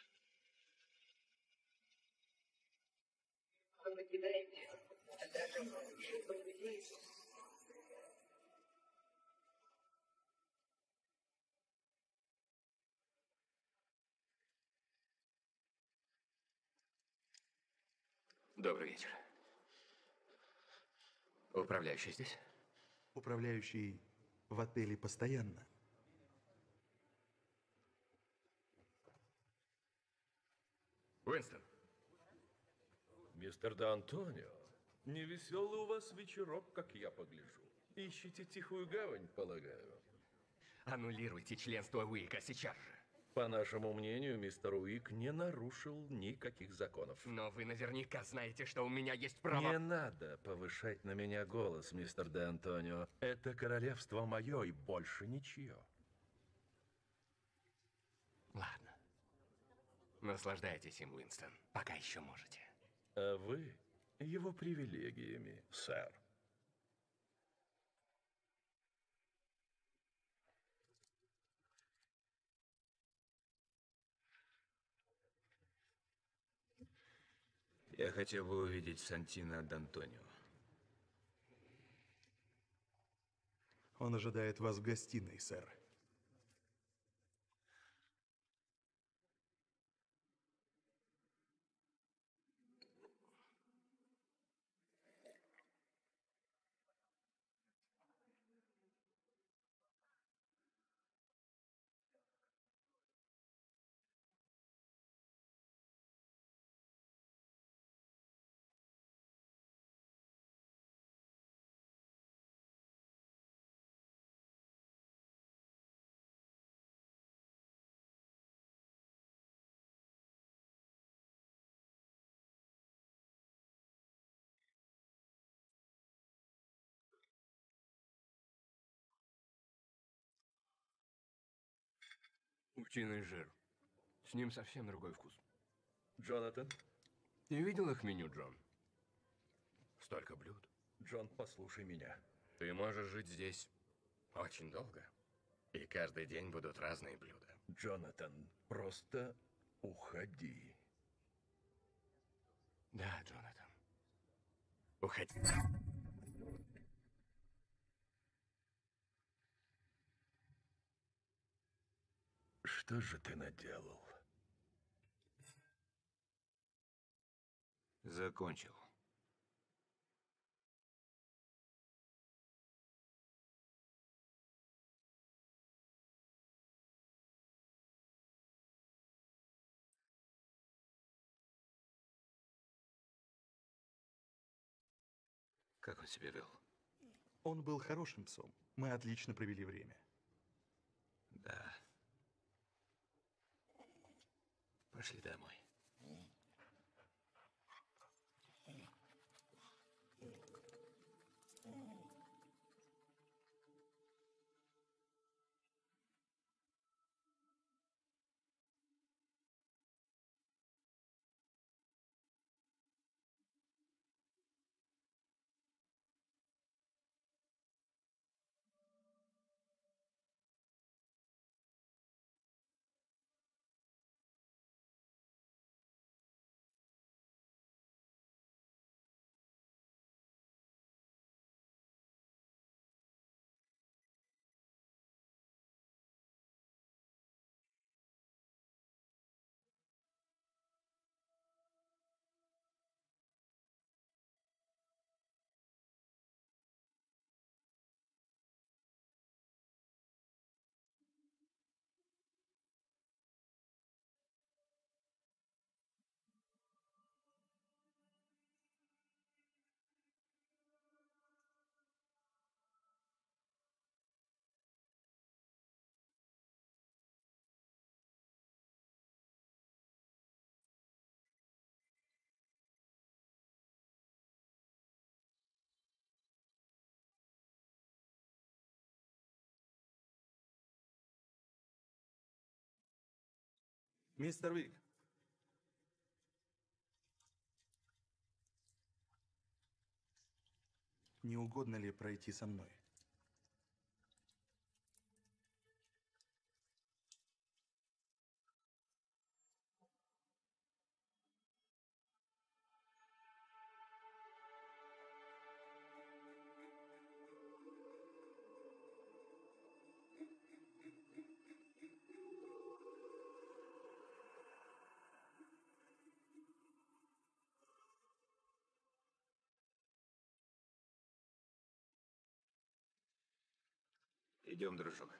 Вы покидаете отражение души по людей. Добрый вечер. Управляющий здесь? Управляющий в отеле постоянно. Уинстон. Мистер Д'Антонио, невеселый у вас вечерок, как я погляжу. Ищите тихую гавань, полагаю. Аннулируйте членство Уика сейчас же. По нашему мнению, мистер Уик не нарушил никаких законов. Но вы наверняка знаете, что у меня есть право... Не надо повышать на меня голос, мистер Д'Антонио. Это королевство мое и больше ничье. Ладно. Наслаждайтесь им, Уинстон, пока еще можете. А вы его привилегиями, сэр. Я хотел бы увидеть Сантино Д'Антонио. Он ожидает вас в гостиной, сэр. Утиный жир. С ним совсем другой вкус. Джонатан? Ты видел их меню, Джон? Столько блюд. Джон, послушай меня. Ты можешь жить здесь очень долго. И каждый день будут разные блюда. Джонатан, просто уходи. Да, Джонатан. Уходи. Что же ты наделал? Закончил. Как он себя вел? Он был хорошим псом. Мы отлично провели время. Да. Пошли домой. Мистер Уик. Не угодно ли пройти со мной? Идем, дружок.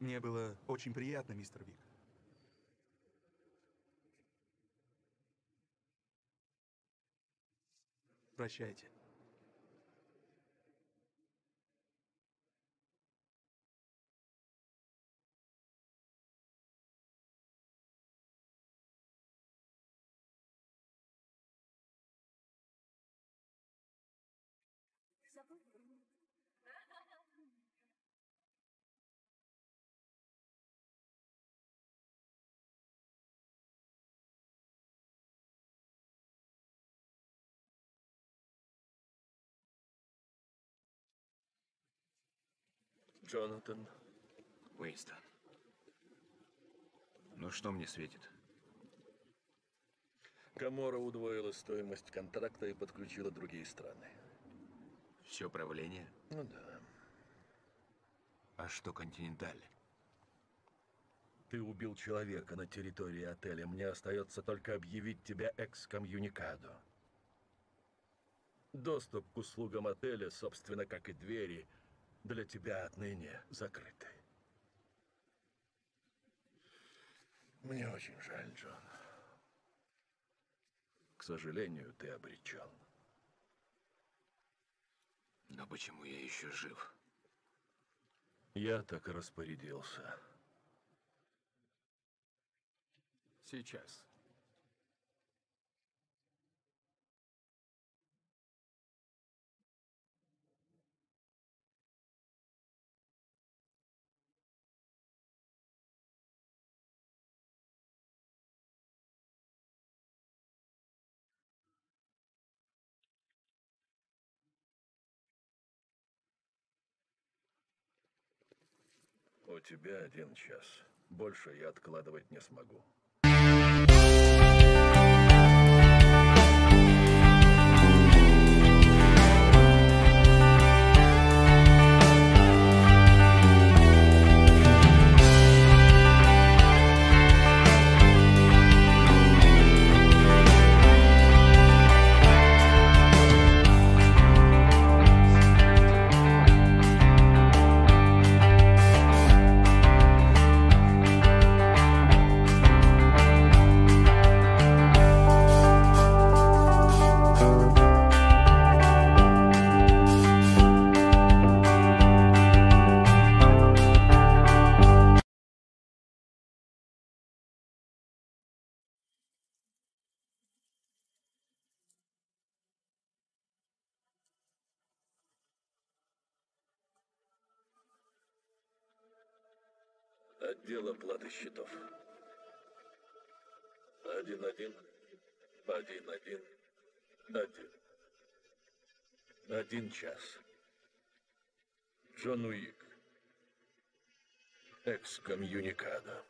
Мне было очень приятно, мистер Вик. Прощайте. Джонатан. Уинстон. Ну что мне светит? Каморра удвоила стоимость контракта и подключила другие страны. Все правление? Ну да. А что Континенталь? Ты убил человека на территории отеля. Мне остается только объявить тебя экскоммуникадо. Доступ к услугам отеля, собственно, как и двери, для тебя отныне закрыты. Мне очень жаль, Джон. К сожалению, ты обречен. Но почему я еще жив? Я так и распорядился. Сейчас. У тебя 1 час. Больше я откладывать не смогу. Отдел оплаты счетов. 1-1, 1-1, 1. 1 час. Джон Уик. Экскоммуникадо.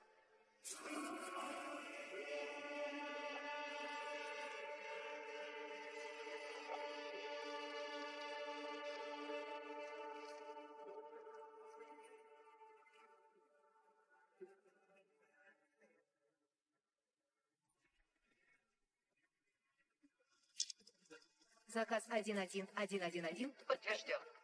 Заказ 11111 подтвержден.